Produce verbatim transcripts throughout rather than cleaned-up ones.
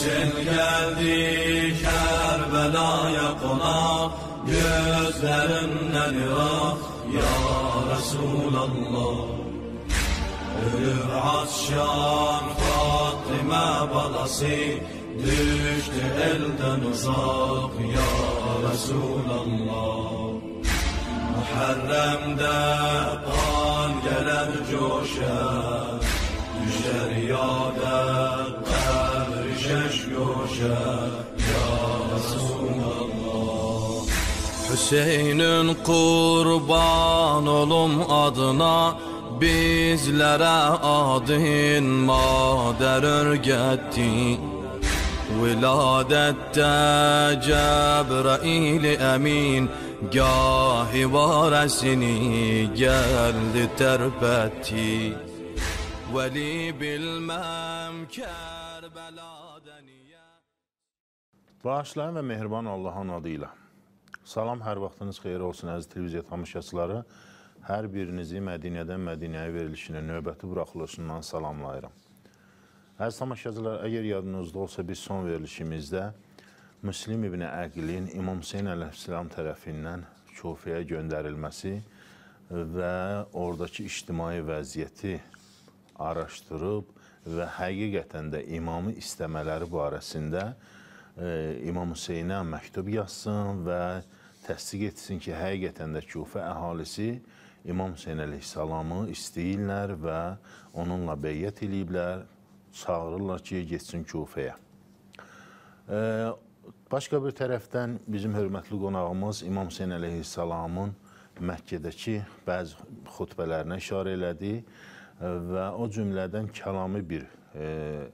Hüseyin geldi Kerbela'ya konak, gözlerinden ırak ya Resulallah. Ölür Asşan Fatıma balası, düştü elden uzak ya Resulallah. Muharrem'de kan gelir coşar, düşer yâde kabri şeş yoşar ya Resulallah. Hüseyin'in kurban olum adına, bizlere adın mader örgetti. Viladette Cebrail emin, gahi varesini geldi terpetti. Veli bilmem Kerbela'da niye. Bağışlayın və mehriban Allahın adıyla. Salam, hər vaxtınız xeyir olsun əziz televiziya tamaşaçıları. Hər birinizi Mədinədən Mədinəyə verilişinin növbəti buraxılışından salamlayıram. Əziz tamaşaçılar, əgər yadınızda olsa biz son verilişimizdə Müslim ibn Əqilin İmam Hüseyin əleyhissalam tərəfindən Kufəyə göndərilməsi və oradakı ictimai vəziyyəti araşdırıb və həqiqətən də imamı istəmələri barəsində e, İmam Hüseynə məktub yazsın və təsdiq etsin ki, həqiqətən də Kufə əhalisi İmam Hüseyin əleyhissalamı istəyirlər və onunla beyyət eləyiblər, çağırırlar ki, getsin Kufəyə. E, başqa bir tərəfdən bizim hörmətli qonağımız İmam Hüseyin əleyhissalamın Məkkədəki bəzi xutbələrinə işarə elədi və o cümlədən kəlami bir e,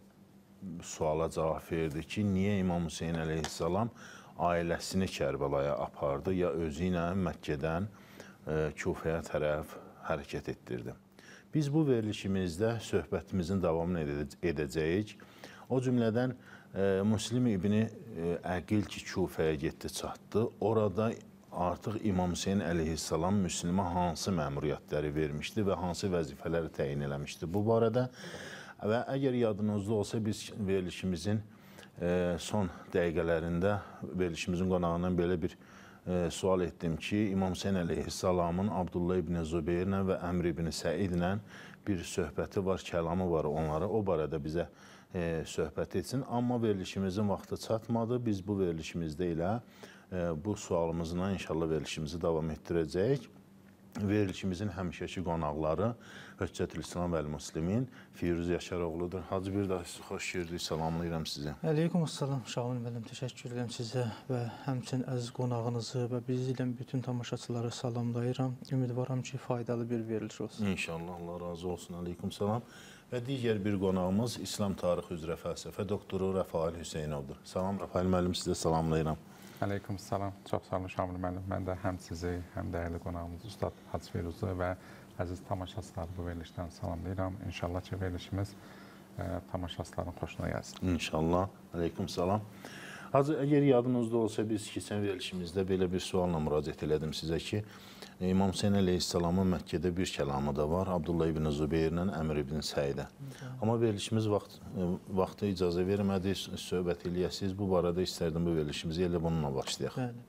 suala cavab verdi ki, niyə İmam Hüseyin əleyhissalam ailəsini Kərbəlaya apardı ya özü ilə Məkkədən e, Kufəyə tərəf hərəkət etdirdi. Biz bu verilişimizdə söhbətimizin davamını edəcəyik. O cümlədən e, Müslim ibn Əqil ki, Kufəyə getdi, çatdı. Orada artıq İmam Hüseyin əleyhissalam Müslimə hansı məmuriyyətləri vermişdi və hansı vəzifələri təyin eləmişdi bu barədə. Və əgər yadınızda olsa, biz verilişimizin e, son dəqiqələrində verilişimizin qonağından belə bir e, sual etdim ki, İmam Hüseyin əleyhissalamın Abdullah ibn Zübeyrlə və Əmr ibn Səidlə bir söhbəti var, kəlamı var onlara. O barədə bizə e, söhbət etsin. Amma verilişimizin vaxtı çatmadı. Biz bu verilişimizdə ilə bu sualımızla inşallah verilişimizi davam etdirəcəyik. Verilişimizin həmişəki qonaqları Höccətül-İslam vəl-Müslimin Firuz Yaşaroğludur. Hacı, bir daha xoş gördük, salamlayıram sizə. Əleykum assalam, Şamil müəllim, təşəkkür edirəm sizə və həmçinin əziz qonağınızı və bizi ilə bütün tamaşaçıları salamlayıram. Ümidvaram ki, faydalı bir veriliş olsun. İnşallah, Allah razı olsun, əleykum salam. Və digər bir qonağımız İslam tarixi üzrə fəlsəfə doktoru Rəfail Hüseynovdur. Salam, Rəfail müəllim, sizə salamlayıram. Əleykum salam, çox sağ olun Şamil müəllim. Mən də həm sizi, həm dəyərli qonağımız Ustad Hacı Firuzu və əziz tamaşaçıları bu verilişdən salamlayıram. İnşallah ki, verilişimiz e, tamaşaçıların xoşuna gəlsin. İnşallah, əleykum salam. Hacı, əgər yadınızda olsa, biz keçən verilişimizdə belə bir sualla müraciət elədim sizə ki, İmam Hüseyin əleyhissalamın Məkkədə bir kəlamı da var, Abdullah ibn Zübeyrlə Əmr ibn Səidə. Amma verilişimiz vaxt, vaxtı icazə vermədi, söhbət eləyəsiniz. Bu barədə istərdim bu verilişimizi, elə bununla başlayaq. Bəli.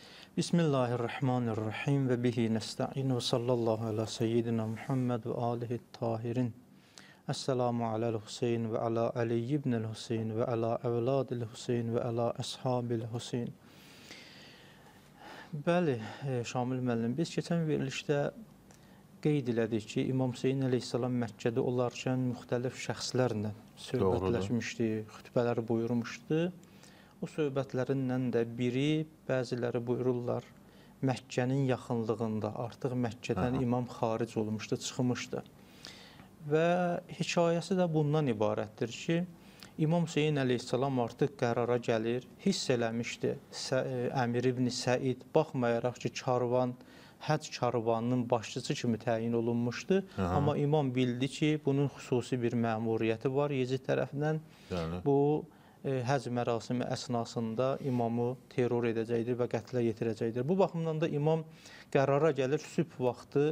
Bismillahirrahmanirrahim və bihi nəstəin və sallallahu alə seyyidina Muhammed və alihi tahirin. Əssəlamu aləl Hüseyin və alə Ali ibn Hüseyin və alə əvladil Hüseyin və alə əshabil Hüseyin. Bəli, Şamil müəllim, biz keçən verilişdə qeyd elədik ki, İmam Hüseyin əleyhissalam Məkkədə olarkən müxtəlif şəxslərlə söhbətləşmişdi, xütbələri buyurmuşdu. O söhbətlərindən də biri, bəziləri buyururlar, Məkkənin yaxınlığında, artıq Məkkədən Aha. imam xaric olmuşdu, çıxmışdı. Və hekayəsi də bundan ibarətdir ki, İmam Hüseyin əleyhissalam artıq qərara gəlir, hiss eləmişdi Əmir ibn Səid, baxmayaraq ki, karvan, həcc karvanının başçısı kimi təyin olunmuşdu. Aha. Amma imam bildi ki, bunun xüsusi bir məmuriyyəti var Yezid tərəfindən. Yəni. Bu, e, həcc mərasimi əsnasında imamı terror edəcəkdir və qətlə yetirəcəkdir. Bu baxımdan da imam qərara gəlir, sübh vaxtı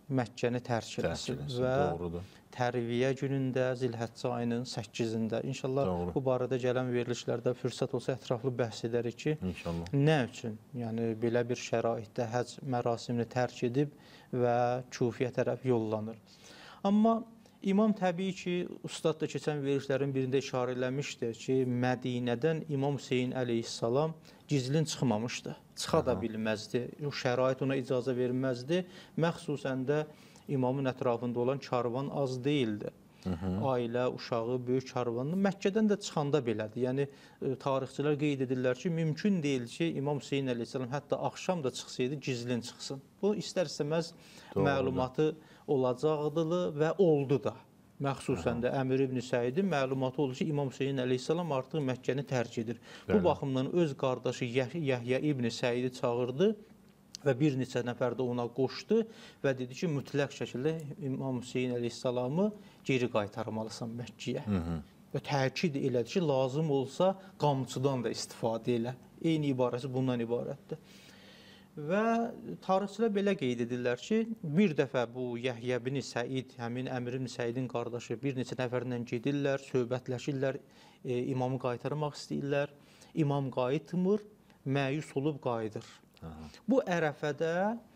Məkkəni tərk eləsin və doğrudur. Tərviyə günündə Zilhəccə ayının səkkizində inşallah Doğru. bu barədə gələn verilişlərdə fürsət olsa ətraflı bəhs edərik ki, İnşallah. nə üçün? Yəni belə bir şəraitdə həcc mərasimini tərk edib və Kufiyə tərəf yollanır. Amma İmam təbii ki, ustad da keçən verilişlərin birində işarə eləmişdir ki, Mədinədən İmam Hüseyin əleyhissalam gizlin çıxmamışdı. Çıxa da bilməzdi. O şərait ona icazə verməzdi. Məxsusən də İmamın ətrafında olan karvan az deyildi. Hı -hı. Ailə, uşağı, böyük karvanlı. Məkkədən də çıxanda belədir. Yəni, e, tarixçilər qeyd edirlər ki, mümkün deyil ki, İmam Hüseyin əleyhissalam hətta axşam da çıxsaydı gizlin çıxsın. Bu, istər-istəməz məlumatı olacaqdır və oldu da. Məxsusən də Əmir ibn Səidin məlumatı oldu ki, İmam Hüseyin əleyhissalam artıq Məkkəni tərk edir. Bəli. Bu baxımdan öz qardaşı Yəhya ibn Səidi çağırdı və bir neçə nəfər də ona qoşdu və dedi ki, mütləq şəkildə İmam Hüseyin əleyhissalamı geri qaytarmalısan Məkkəyə. Və təkid elədi ki, lazım olsa qamçıdan da istifadə elə. Eyni ibarəsi bundan ibarətdir. Və tarixçilər belə qeyd edirlər ki, bir dəfə bu Yəhya ibn Səid, həmin Əmir ibn Səidin qardaşı bir neçə nəfərlə gedirlər, söhbətləşirlər, e, imamı qaytarmaq istəyirlər. İmam qayıtmır, məyus olub qayıdır. Aha. Bu ərəfədə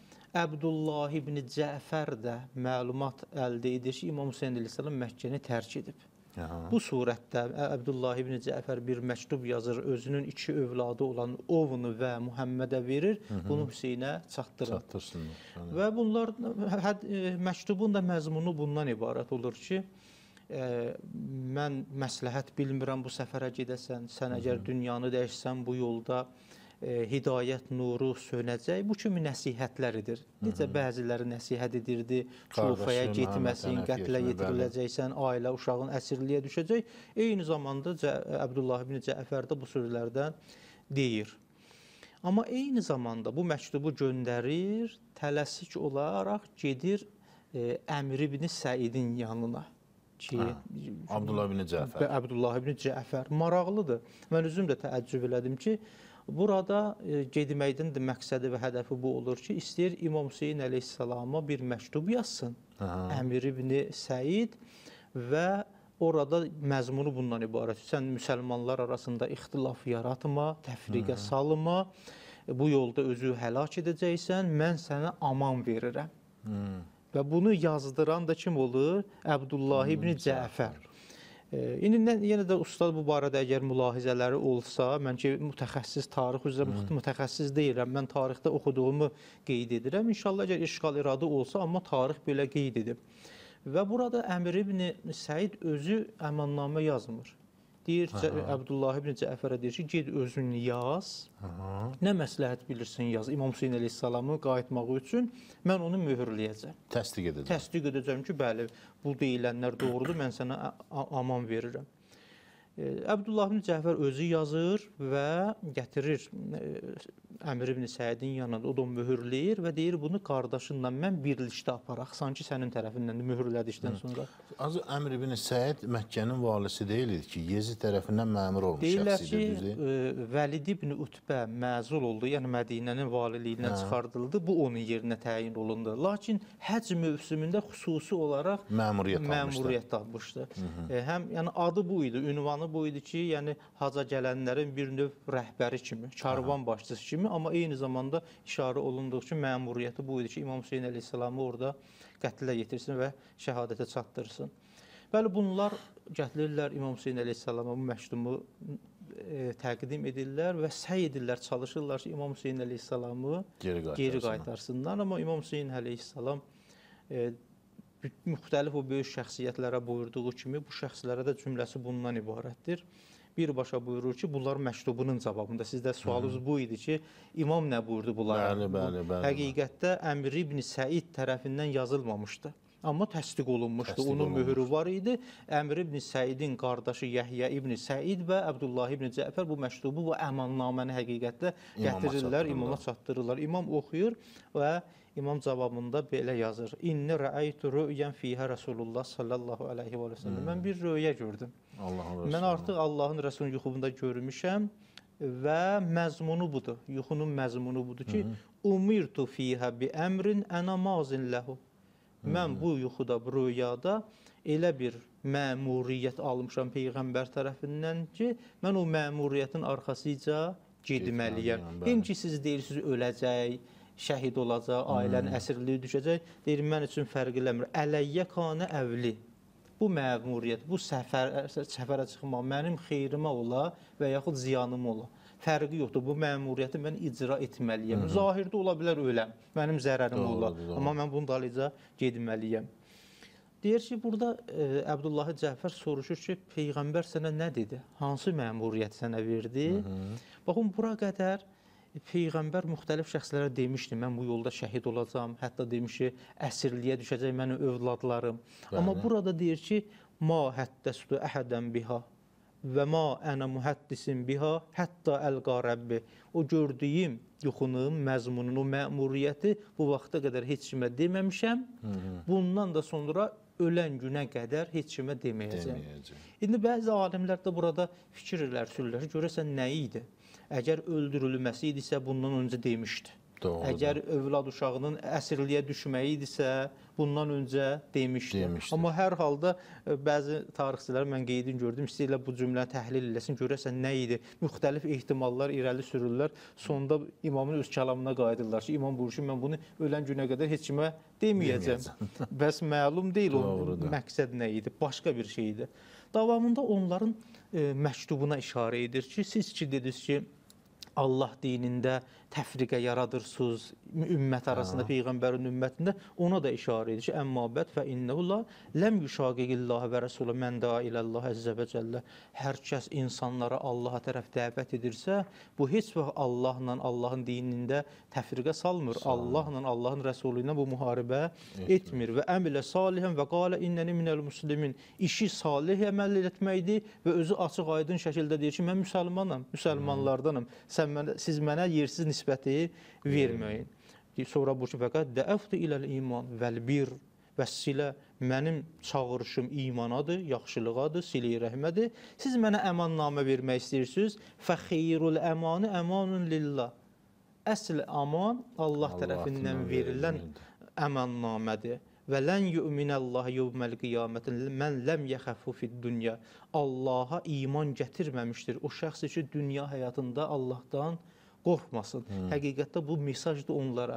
Əbdullah ibn Cəfər də məlumat əldə edir ki, İmam Hüseyin əleyhissalam Məkkəni tərk edib. Aha. Bu surətdə Əbdullah ibn Cəfər bir məktub yazır, özünün iki övladı olan Ovunu və Muhammədə verir, Hı -hı. bunu Hüseynə çatdırın. Yəni. Və bunlar, məktubun da məzmunu bundan ibarət olur ki, e, mən məsləhət bilmirəm bu səfərə gedəsən, sən Hı -hı. əgər dünyanı dəyişsən bu yolda, E, hidayət nuru sönəcək. Bu kimi nəsihətləridir. Necə bəziləri nəsihət edirdi, Kufaya getməsin, qətlə yetiriləcəksən, ailə, uşağın əsirliyə düşəcək. Eyni zamanda Əbdullah ibn Cəfər də bu sözlərdən deyir. Amma eyni zamanda bu məktubu göndərir, tələsik olaraq gedir e, Əmir ibn Səidin yanına. Ki, hə, Abdullah ibn Cəfər. Abdullah ibn Cəfər. Maraqlıdır. Mən özüm də təəccüb elədim ki, burada e, gedməkdən də məqsədi və hədəfi bu olur ki, istəyir İmam Hüseyin əleyhissalama bir məktub yazsın. Aha. Əmir ibn Səid və orada məzmunu bundan ibarət. Sən müsəlmanlar arasında ixtilaf yaratma, təfriqə Aha. salma, bu yolda özü həlak edəcəksən, mən sənə aman verirəm. Hı. Və bunu yazdıran da kim olur? Əbdullah ibn Cəfər. İndi yenə də ustad bu barədə əgər mülahizələri olsa, mən ki, mütəxəssis, tarix üzrə mütəxəssis deyirəm, mən tarixdə oxuduğumu qeyd edirəm. İnşallah əgər işğal iradı olsa, amma tarix belə qeyd edib. Və burada Əmir ibn Səid özü əmannamə yazmır. Deyir, Əbdullah ibn Cəfərə deyir ki, ged özün yaz, Aha. nə məsləhət bilirsin yaz, İmam Hüseyin əleyhissalamı qayıtmağı üçün mən onu möhürləyəcəm. Təsdiq edəcəm. Təsdiq edəcəm ki, bəli, bu deyilənlər doğrudur, mən sənə aman verirəm. Əbdullah ibn Cəfər özü yazır və gətirir Əmir ibn Səidin yanında, o da möhürləyir və deyir, bunu qardaşınla mən birlikdə aparaq, sanki sənin tərəfindən möhürlədikdən sonra. Az Əmir ibn Səid Məkkənin valisi deyildi ki, Yezid tərəfindən məmur olmuş şəxsidir, düzdür? Deyirlər ki, Vəlid ibn Utbə məzul oldu, yəni Mədinənin valiliyindən çıxardıldı, bu onun yerinə təyin olundu. Lakin həcc mövsümündə xüsusi olaraq məmuriyyət almışdı. Həm yəni adı bu idi, ünvanı bu idi ki, yəni haca gələnlərin bir növ rəhbəri kimi, karvan başçısı kimi, amma eyni zamanda işarə olunduğu ki, məmuriyyəti bu idi ki, İmam Hüseyin əleyhissalamı orada qətlə yetirsin və şəhadətə çatdırsın. Bəli, bunlar gətirirlər İmam Hüseyin əleyhissalama bu məktubu e, təqdim edirlər və səy edirlər, çalışırlar ki, İmam Hüseyin əleyhissalamı geri, geri qaytarsınlar. Amma İmam Hüseyin əleyhissalam e, müxtəlif o böyük şəxsiyyətlərə buyurduğu kimi, bu şəxslərə də cümləsi bundan ibarətdir. Birbaşa buyurur ki, bunlar məktubunun cavabında. Sizdə sualınız bu idi ki, imam nə buyurdu bunlara? Bəli, bəli, bəli. Həqiqətdə Əmr ibn Səid tərəfindən yazılmamışdı. Amma təsdiq olunmuşdu. Təsdiq Onun olunmuş. mührü var idi. Əmr ibn Səidin qardaşı Yəhya ibn Səid və Əbdullah ibn Cəfər bu məktubu, bu əmannaməni həqiqətdə gətirirlər, imama çatdırırlar. İmam oxuyur və İmam cavabında belə yazır. İnni rəaytu rü'yən fiyhə Rasulullah sallallahu aleyhi və səlləm. Hmm. Mən bir röyə gördüm. Allah Mən artıq Allahın Rəsulünün yuxumda görmüşəm və məzmunu budur. Yuxunun məzmunu budur ki, umirtu fiyhə bi əmrin ənə mazin ləhu. Mən bu yuxuda, bu rüyada elə bir məmuriyyət almışam Peyğəmbər tərəfindən ki, mən o məmuriyyətin arxasıca getməliyəm. Hem ki, siz deyirsiniz, öləcək, şəhid olacaq, ailənin əsirliyi düşəcək. Deyir, mən üçün fərq eləmir. Ələyyə kanə əvli. Bu məmuriyyət, bu səfər, səfərə çıxmaq mənim xeyrimə ola və yaxud ziyanıma ola. Fərqi yoxdur. Bu məmuriyyəti mən icra etməliyəm. Hı -hı. Zahirdə ola bilər öləm, mənim zərərim doğru, ola. Doğru. Amma mən bunun dalıca getməliyəm. Deyir ki, burada e, Əbdullahi Cəfər soruşur ki, Peyğəmbər sənə nə dedi? Hansı məmuriyyət sənə verdi? Hı -hı. Baxın, bura qədər Peyğəmbər müxtəlif şəxslərə demişdi, mən bu yolda şəhid olacam, hətta demiş ki, əsirliyə düşəcək mənim övladlarım. Bəli. Amma burada deyir ki, ma həddəstü əhədən biha və ma ənə mühəddisin biha hətta əlqa Rəbbi. O gördüyüm yuxunun, məzmunun, o məmuriyyəti bu vaxta qədər heç kimə deməmişəm. Hı -hı. Bundan da sonra ölən günə qədər heç kimə deməyəcəm. deməyəcəm. İndi bəzi alimlər də burada fikir edirlər, sürürlər ki, görəsən nə idi? Əgər öldürülməsi idisə, bundan öncə demişdi. Doğrudur. Əgər övlad uşağının əsirliyə düşməyi idisə, bundan öncə demişdi. demişdi. Amma hər halda bəzi tarixçilər, mən qeydin gördüm, istəyirlər bu cümləni təhlil eləsin, görəsən nə idi? Müxtəlif ehtimallar irəli sürürlər. Sonda imamın öz kəlamına qayıdırlar ki, imam buyurur ki, mən bunu ölən günə qədər heç kimə deməyəcəm. Bəs məlum deyil, o məqsəd nə idi? Başqa bir şey idi. Davamında onların e, məktubuna işarə edir ki, siz ki dediniz ki, Allah dinində təfriqə yaradırsınız, ümmət arasında, Peyğəmbərin ümmətində, ona da işarə edir ki, əmmə bəd fə innəhu la ləm yüşaqiqillah və rəsulə mən da iləllah əzzə və cəllə. Hər kəs insanlara Allaha tərəf dəvət edirsə, bu heç vaxt Allahla, Allahın dinində təfriqə salmır. Allahla, Allahın rəsulu ilə bu müharibə etmir. etmir. Və əmilə salihən və qalə innəni minəl muslimin. İşi salih əməl etməkdir və özü açıq aydın şəkildə deyir ki, mən müsəlmanam, müsəlmanlardanım. Sən mənə, siz mənə yersiz nisbəti verməyin. Sonra bu ki, fəqət dəəfdir iləl iman vəl-bir və silə mənim çağırışım imanadır, yaxşılıqadır, silə-i rəhmədir. Siz mənə əmannamə vermək istəyirsiniz. Fəxeyrul əmanı əmanun lillah. Əsl aman Allah, Allah tərəfindən verilən əmannamədir. Və lən yu'minəllahi yevməl qiyamətin mən ləm yəxəfu fid-dünya. Allaha iman gətirməmişdir. O şəxs ki, dünya həyatında Allahdan qorxmasın. Hmm. Həqiqətdə bu mesajdır onlara.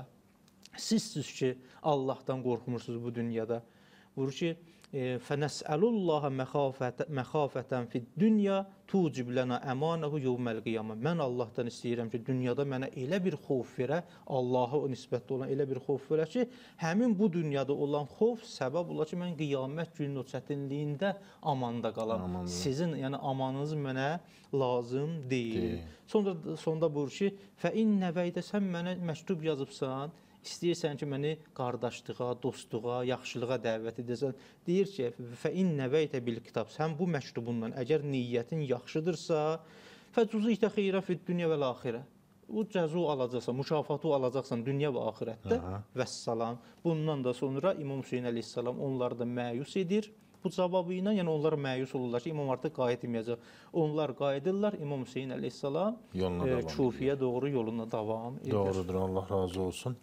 Sizsiz ki, Allahdan qorxmursunuz bu dünyada. Vurur ki, fənəsəlullaha məxafətən fid-dünya tucib lənə əmanəhu yevməl qiyamə. Mən Allahdan istəyirəm ki, dünyada mənə elə bir xof verə, Allaha o nisbətdə olan elə bir xof verə ki, həmin bu dünyada olan xof səbəb ola ki, mən qiyamət günün o çətinliyində amanda qalam. Aman Sizin yəni amanınız mənə lazım deyil. deyil. Sonra sonda buyur ki, fə innə vəydə sən mənə məktub yazıbsan, İstəyirsən ki, məni qardaşlığa, dostluğa, yaxşılığa dəvət edəsən. Deyir ki, fə innə vəytə bil kitab. Sən bu məktubundan, əgər niyyətin yaxşıdırsa, fəcuzitə xeyrə fid-dünya və l-axirə. Bu cəzu alacaqsan, mükafatı alacaqsan dünya və axirətdə. Vəssalam. Bundan da sonra İmam Hüseyin əleyhissalam onları da məyus edir. Bu cavabı ilə, yəni onlar məyus olurlar ki, imam artıq qayıtmayacaq. Onlar qayıdırlar, İmam Hüseyin əleyhissalam Kufiyə doğru yoluna davam edir. Doğrudur, Allah razı olsun.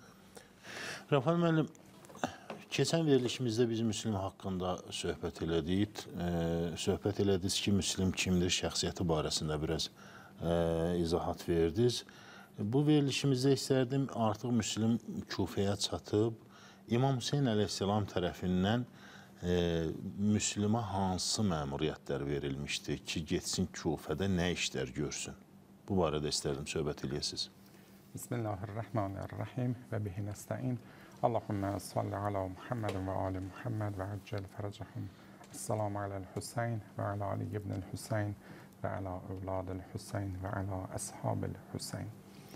Rəfal müəllim, keçən verilişimizdə biz Müslim haqqında söhbət elədik. E, söhbət elədiniz ki, Müslim kimdir, şəxsiyyəti barəsində biraz e, izahat verdiniz. Bu verilişimizdə istərdim, artıq Müslim Kufəyə çatıb, İmam Hüseyin əleyhissalam tərəfindən e, Müslimə hansı məmuriyyətlər verilmişdi ki, getsin Kufədə nə işlər görsün? Bu barədə istərdim söhbət eləyəsiniz. Bismillahirrahmanirrahim və bihi nəstəin. Allahümmə salli alə Muhammedin və ali Muhammed və əccəl fərəcəhum. Esselamu aləl Hüseyin və alə Ali ibn-i Hüseyin və alə övladil Hüseyin və alə əshabil Hüseyin.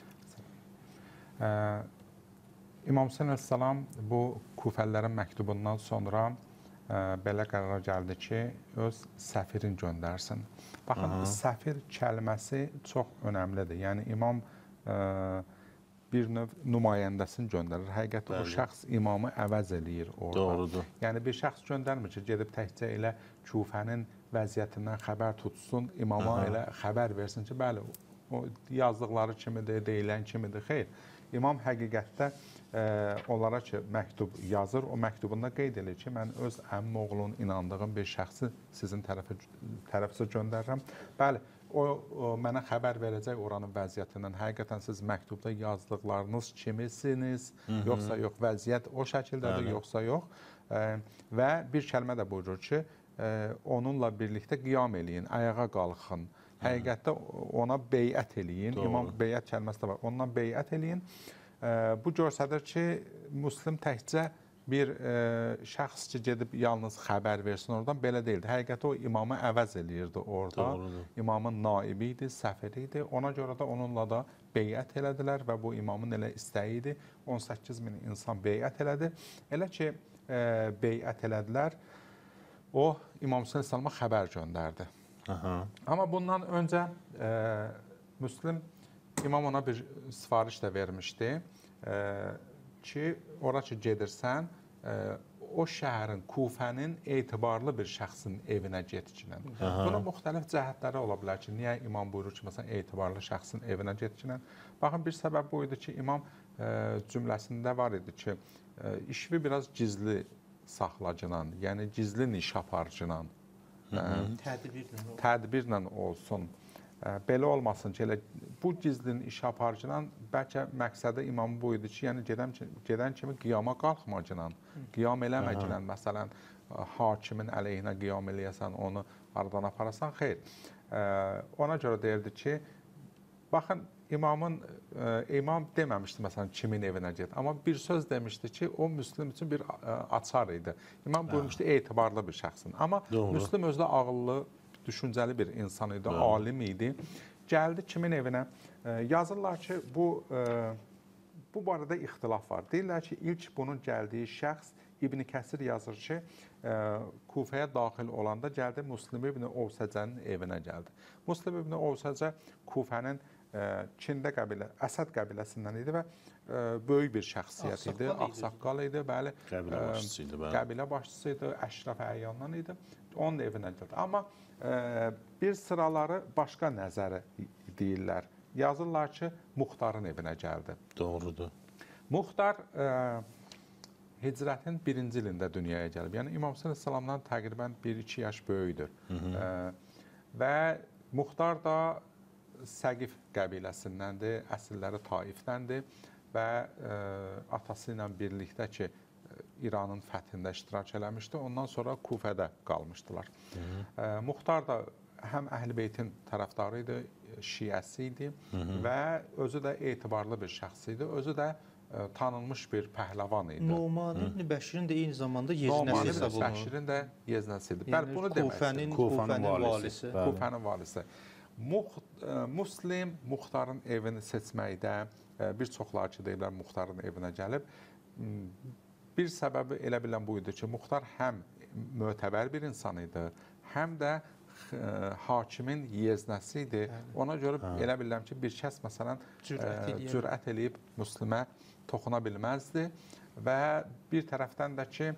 İmam Hüseyin əleyhissalam bu Kufəlilərin məktubundan sonra ə, belə qərara gəldi ki, öz səfirin göndərsin. Baxın, Aha. səfir kəlməsi çox önəmlidir. Yəni, imam ə, bir növ nümayəndəsini göndərir. Həqiqətən o şəxs imamı əvəz eləyir orada. Doğrudur. Yəni, bir şəxs göndərmir ki, gedib təkcə elə Kufənin vəziyyətindən xəbər tutsun, imama Aha. elə xəbər versin ki, bəli, o yazdıqları kimidir, deyilən kimidir, xeyr. İmam həqiqətdə e, onlara ki, məktub yazır, o məktubunda qeyd edir ki, mən öz əmmim oğlunun inandığım bir şəxsi sizin tərəfə, tərəfizə göndərirəm. Bəli, o, o mənə xəbər verəcək oranın vəziyyətindən. Həqiqətən siz məktubda yazdıqlarınız kimisiniz, Hı -hı. yoxsa yox, vəziyyət o şəkildədir, Bəli. yoxsa yox. E, və bir kəlmə də buyurur ki, e, onunla birlikdə qiyam eləyin, ayağa qalxın. Həqiqətdə ona beyət eləyin. Doğru. İmam beyət kəlməsi də var. Ondan beyət eləyin. E, bu göstərir ki, Müslim təkcə bir e, şəxs ki, gedib yalnız xəbər versin oradan, belə deyildi. Həqiqətdə o imamı əvəz eləyirdi orada. Doğrudur. İmamın naibi idi, səfiri idi. Ona görə də onunla da beyət elədilər və bu imamın elə istəyi idi. on səkkiz min insan beyət elədi. Elə ki, e, beyət elədilər, o İmam Hüseyn əleyhissalama xəbər göndərdi. Aha. Amma bundan öncə e, Müslim imam ona bir sifariş də vermişdi e, ki, ora ki gedirsən, e, o şəhərin, Kufənin etibarlı bir şəxsin evinə getkinən. Bunun müxtəlif cəhətləri ola bilər ki, niyə imam buyurur ki, məsələn, etibarlı şəxsin evinə getkinən? Baxın, bir səbəb bu idi ki, imam e, cümləsində var idi ki, e, işvi biraz gizli saxlacınan, yəni gizli niş aparıcınan, Tədbirlə, tədbirlə olsun. Belə olmasın ki, elə bu gizlin iş aparıcıdan bəlkə məqsədi imamı bu idi ki, yəni gedən, gedən kimi qiyama qalxmacınan, qiyam eləməcilən, məsələn, hakimin əleyhinə qiyam eləyəsən, onu aradan aparasan, xeyr. Ona görə deyirdi ki, baxın, imamın, imam deməmişdi, məsələn, kimin evinə get, amma bir söz demişdi ki, o Müslim üçün bir açar idi. İmam buyurmuşdu, etibarlı bir şəxsin. Amma Doğru. Müslim özdə ağıllı, düşüncəli bir insan idi, Doğru. alim idi. Gəldi kimin evinə? Yazırlar ki, bu, bu barədə ixtilaf var. Deyirlər ki, ilk bunun gəldiyi şəxs İbn Kəsir yazır ki, Kufəyə daxil olanda gəldi Müslim ibn Ovsəcənin evinə gəldi. Müslim ibn Ovsəcə Kufənin Çində qəbilə, Əsəd qəbiləsindən idi və böyük bir şəxsiyyət idi, ağsaqqal idi, bəli, qəbilə başçısı idi, bəli. Qəbilə başçısı idi, əşraf əyyandan idi, onun evinə gəldi. Amma bir sıraları başqa nəzəri deyirlər. Yazırlar ki, Muxtarın evinə gəldi. Doğrudur. Muxtar Hicrətin birinci ilində dünyaya gəlib. Yəni, İmam Hüseyn əleyhissalamdan təqribən bir iki yaş böyükdür. Hı -hı. Və Muxtar da Səqif qəbiləsindəndir, əsilləri Taifdəndir və ə, atası ilə birlikdə ki, İranın fəthində iştirak eləmişdi. Ondan sonra Kufədə qalmışdılar. Hı -hı. Ə, Muxtar da həm Əhl-i Beytin tərəfdarı idi, şiəsi idi Hı -hı. və özü də etibarlı bir şəxs idi. Özü də ə, tanınmış bir pəhləvan idi. Numan ibn Bəşirin də eyni zamanda yeznəsi idi. Numan ibn Bəşirin də yeznəsi idi. Bəli, bunu demək istəyir. Kufənin valisi. Kufənin valisi. Müslim Muxtarın evini seçməkdə, bir çoxları ki, deyirlər, Muxtarın evinə gəlib. Bir səbəbi elə bilən bu idi ki, Muxtar həm mötəbər bir insan idi, həm də hakimin yeznəsi idi. Ona görə hə. elə bilirəm ki, bir kəs, məsələn, cürət eləyib Müslimə toxuna bilməzdi və bir tərəfdən də ki,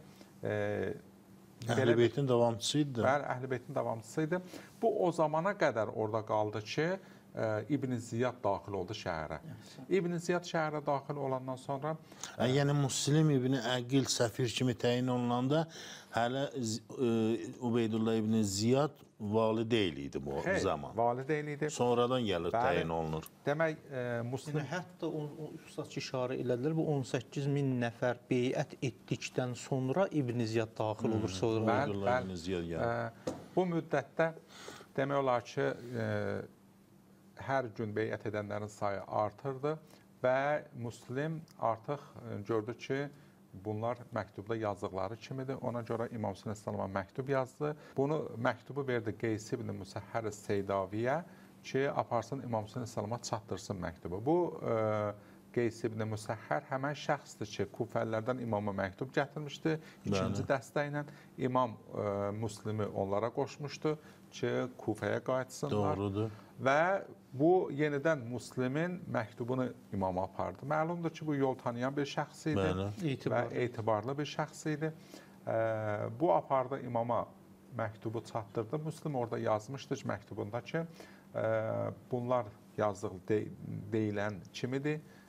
Əhl-i Beytin davamçısı idi. Bəli, Əhl-i Beytin davamçısı idi. Bu, o zamana qədər orada qaldı ki, İbn Ziyad daxil oldu şəhərə. İbn Ziyad şəhərə daxil olandan sonra... Yəni, Müslim İbn Əqil səfir kimi təyin olunanda hələ Ubeydullah İbn Ziyad vali deyil idi bu Xeyr, zaman. Vali deyil idi. Sonradan gəlir, Bəli, təyin olunur. Demək, e, Müslim... Yəni, hətta ustad ki, işarə elədilər, bu on səkkiz min nəfər beyət etdikdən sonra İbn Ziyad daxil olur. Sonra Ubeydullah İbn Ziyad gəlir. Bu müddətdə demək olar ki, e, hər gün beyət edənlərin sayı artırdı və Müslim artıq gördü ki, bunlar məktubda yazdıqları kimidir. Ona görə İmam Hüseyn əleyhissalama məktub yazdı. Bunu məktubu verdi Qeys ibn Müsəhhər Seydaviyə ki, aparsın İmam Hüseyn əleyhissalama çatdırsın məktubu. Bu, e, Qeys ibn Müsəhhər həmən şəxsdir ki, Kufəlilərdən imama məktub gətirmişdi. İkinci dəstə ilə İmam e, Müslimi onlara qoşmuşdu ki, Kufəyə qayıtsınlar. Doğrudur. Və bu, yenidən Müslimin məktubunu imama apardı. Məlumdur ki, bu yol tanıyan bir şəxs idi Bəli. və etibarlı bir şəxs idi. E, bu apardı imama məktubu çatdırdı. Müslim orada yazmışdı ki, məktubunda ki, e, bunlar yazdıq de, deyilən kimidir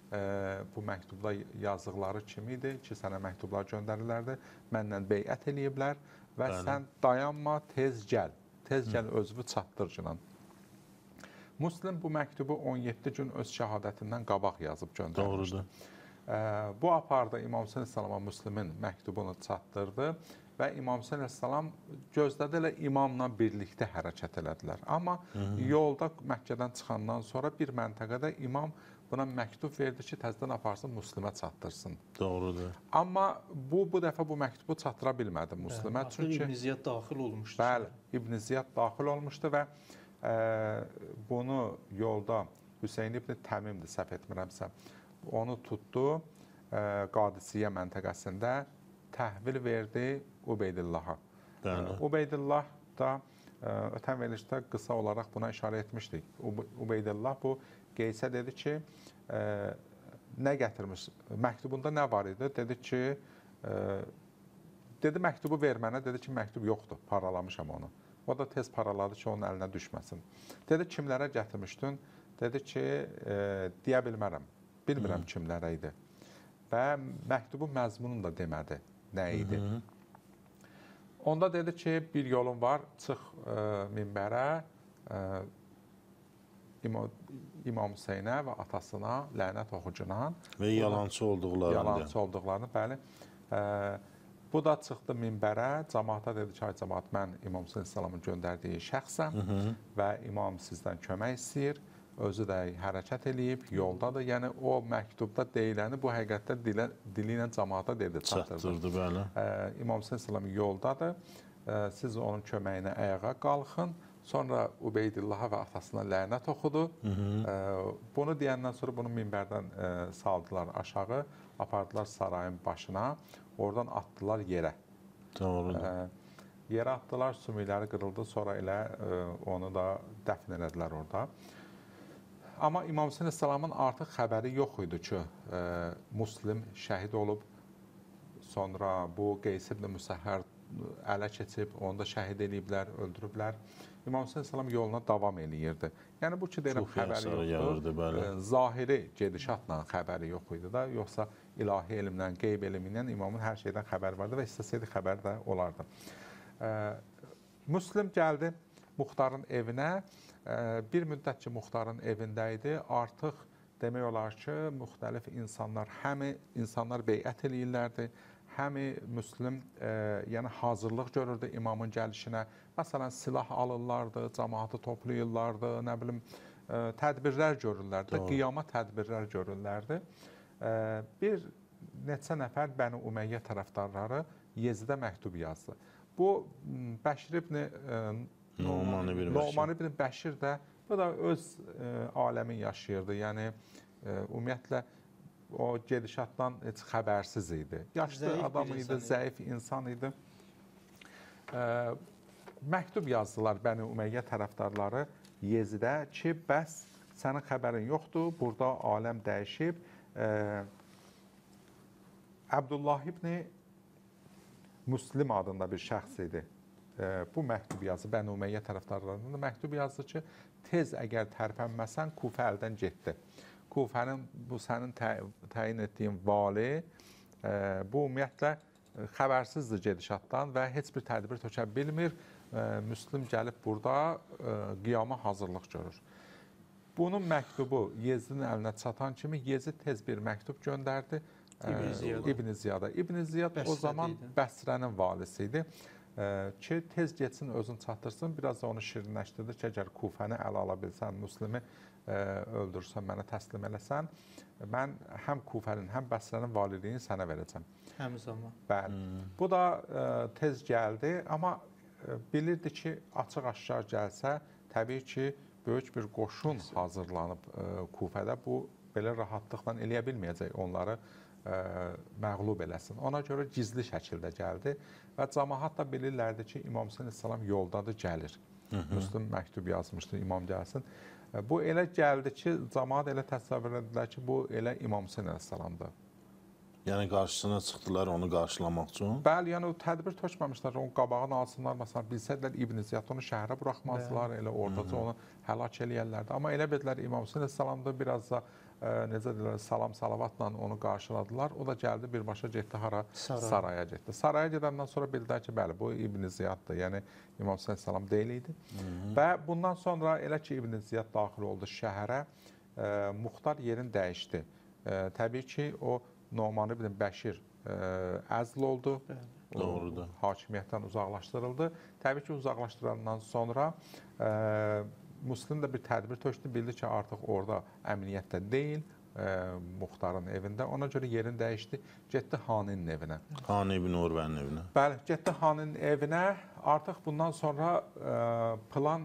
bu məktubda yazdıqları kimi idi ki, sənə məktublar göndərilərdi, məndən beyət eləyiblər və Bəli. sən dayanma, tez gəl, tez gəl Hı. özünü çatdırcılan. Müslim bu məktubu on yeddi gün öz şəhadətindən qabaq yazıb göndərmişdi. Doğrudur. Bu aparda İmam Hüseyn əleyhissalama Müslimin məktubunu çatdırdı və İmam Hüseyn əleyhissalam gözlədi elə imamla birlikdə hərəkət elədilər. Amma Hı -hı. yolda Məkkədən çıxandan sonra bir məntəqədə imam buna məktub verdi ki, təzədən aparsın Müslimə çatdırsın. Doğrudur. Amma bu, bu dəfə bu məktubu çatdıra bilmədi Müslimə. Hə, çünki İbn Ziyad daxil olmuşdu. Bəli, İbn Ziyad daxil olmuşdu və ə, bunu yolda Hüseyn ibn Təmimdir, səhv etmirəmsə, onu tutdu ə, Qadisiyyə məntəqəsində təhvil verdi Ubeydillaha. Ubeydillah da ə, ötən verilişdə qısa olaraq buna işarə etmişdik. Ubeydillah bu Qeysə dedi ki, ə, nə gətirmiş, məktubunda nə var idi? Dedi ki, ə, dedi məktubu ver mənə, dedi ki, məktub yoxdur, paralamışam onu. O da tez paraladı ki, onun əlinə düşməsin. Dedi, kimlərə gətirmişdin? Dedi ki, e, deyə bilmərəm, bilmirəm Hı. kimlərə idi. Və məktubun məzmununu da demədi, nə idi. Hı -hı. Onda dedi ki, bir yolun var, çıx e, minbərə, e, İmam, İmam Hüseynə və atasına lənət oxucuna. Və yalançı olduqlarını. Yalançı olduqlarını, bəli. E, Bu da çıxdı minbərə, cəmaata dedi ki, ay cəmaat, mən İmam Hüseyn əleyhissalamın göndərdiyi şəxsəm Hı -hı. və imam sizdən kömək istəyir, özü də hərəkət eləyib, yoldadır. Yəni, o məktubda deyiləni bu həqiqətdə dilə, dili ilə cəmaata dedi, çatdırdı. Çatdırdı, bəli. Ə, İmam Hüseyn əleyhissalam yoldadır, ə, siz onun köməyinə ayağa qalxın, sonra Ubeydillaha və atasına lənət oxudu. Hı -hı. Ə, bunu deyəndən sonra bunu minbərdən ə, saldılar aşağı, apardılar sarayın başına. Oradan atdılar yerə. Doğrudur. E, yerə atdılar, sümükləri qırıldı, sonra elə e, onu da dəfn elədilər orada. Amma İmam Hüseyn əleyhissalamın artıq xəbəri yox idi ki, e, Müslim şəhid olub, sonra bu Qeys ibn Müsəhhər ələ keçib, onu da şəhid eləyiblər, öldürüblər. İmam Hüseyn əleyhissalam yoluna davam eləyirdi. Yəni bu ki, deyirəm, xəbəri yoxdur. E, zahiri gedişatla xəbəri yox idi da, yoxsa ilahi elmdən, qeyb elmindən imamın hər şeydən xəbər vardı və istəsəydi xəbər də olardı. Ə, Müslim gəldi Muxtarın evinə. Ə, bir müddət ki, Muxtarın evində idi. Artıq demək olar ki, müxtəlif insanlar, həmi insanlar beyət eləyirlərdi, həmi Müslim ə, yəni hazırlıq görürdü imamın gəlişinə. Məsələn, silah alırlardı, cəmaatı toplayırlardı, nə bilim, ə, tədbirlər görürlərdi, qiyama tədbirlər görürlərdi. Bir neçə nəfər Bəni Umeyyə tərəfdarları Yezidə məktub yazdı. Bu Bəşir ibn Numan ibn Bəşir də bu da öz aləmin yaşayırdı. Yəni ümumiyyətlə o gedişatdan heç xəbərsiz idi. Yaşlı adam idi, zəif insan idi. Məktub yazdılar Bəni Umeyyə tərəfdarları Yezidə ki, bəs sənin xəbərin yoxdur, burada aləm dəyişib. Ə, Əbdullah ibn Müslim adında bir şəxs idi. Ə, bu məktub yazdı, Bəni Umeyyə tərəfdarlarında məktub yazdı ki, tez əgər tərpənməsən, Kufə əldən getdi. Kufənin, bu sənin tə, təyin etdiyin vali, ə, bu ümumiyyətlə xəbərsizdir gedişatdan və heç bir tədbir tökə bilmir. Ə, Müslim gəlib burada ə, qiyama hazırlıq görür. Bunun məktubu Yezidin əlinə çatan kimi Yezid tez bir məktub göndərdi İbn Ziyada. İbn Ziyada. İbn Ziyad o zaman Bəsrənin valisi idi ki, tez getsin, özünü çatdırsın. Biraz da onu şirinləşdirdi ki, əgər Kufəni ələ ala bilsən, Müslimi öldürsən, mənə təslim eləsən, mən həm Kufənin, həm Bəsrənin valiliyini sənə verəcəm. Həm zaman. Bəli. Hmm. Bu da tez gəldi, amma bilirdi ki, açıq-aşkar gəlsə, təbii ki, böyük bir qoşun hazırlanıb Kufədə. Bu, belə rahatlıqla eləyə bilməyəcək onları məğlub eləsin. Ona görə gizli şəkildə gəldi və cəmaat da bilirlərdi ki, İmam Hüseyn əleyhissalam yoldadır, gəlir. Müslüm məktub yazmışdı, imam gəlsin. Bu elə gəldi ki, cəmaat elə təsəvvür edilər ki, bu elə İmam Hüseyn əleyhissalamdır. Yəni qarşısına çıxdılar onu qarşılamaq üçün. Bəli, yəni o tədbir tökməmişlər, onun qabağını alsınlar, məsələn, bilsədilər İbn Ziyad onu şəhərə buraxmazdılar, elə oradaca onu həlak eləyərlərdi. Amma elə bildilər İmam Hüseyn əleyhissalamda biraz da e, necə deyirlər, salam salavatla onu qarşıladılar. O da gəldi birbaşa getdi hara? Saray. Saraya getdi. Saraya gedəndən sonra bildilər ki, bəli, bu İbn Ziyaddır, yəni İmam Hüseyn əleyhissalam deyil idi. Və bundan sonra elə ki İbn Ziyad daxil oldu şəhərə, e, muxtar yerini dəyişdi. E, təbii ki, o Numan ibn Bəşir ə, əzl oldu, Doğrudur. Hakimiyyətdən uzaqlaşdırıldı. Təbii ki, uzaqlaşdırandan sonra ə, Müslim də bir tədbir tökdü, bildi ki, artıq orada əmniyyətdə deyil, ə, muxtarın evində. Ona görə yerini dəyişdi, getdi Haninin evinə. Hani ibn Urvənin evinə. Bəli, getdi Haninin evinə. Artıq bundan sonra ə, plan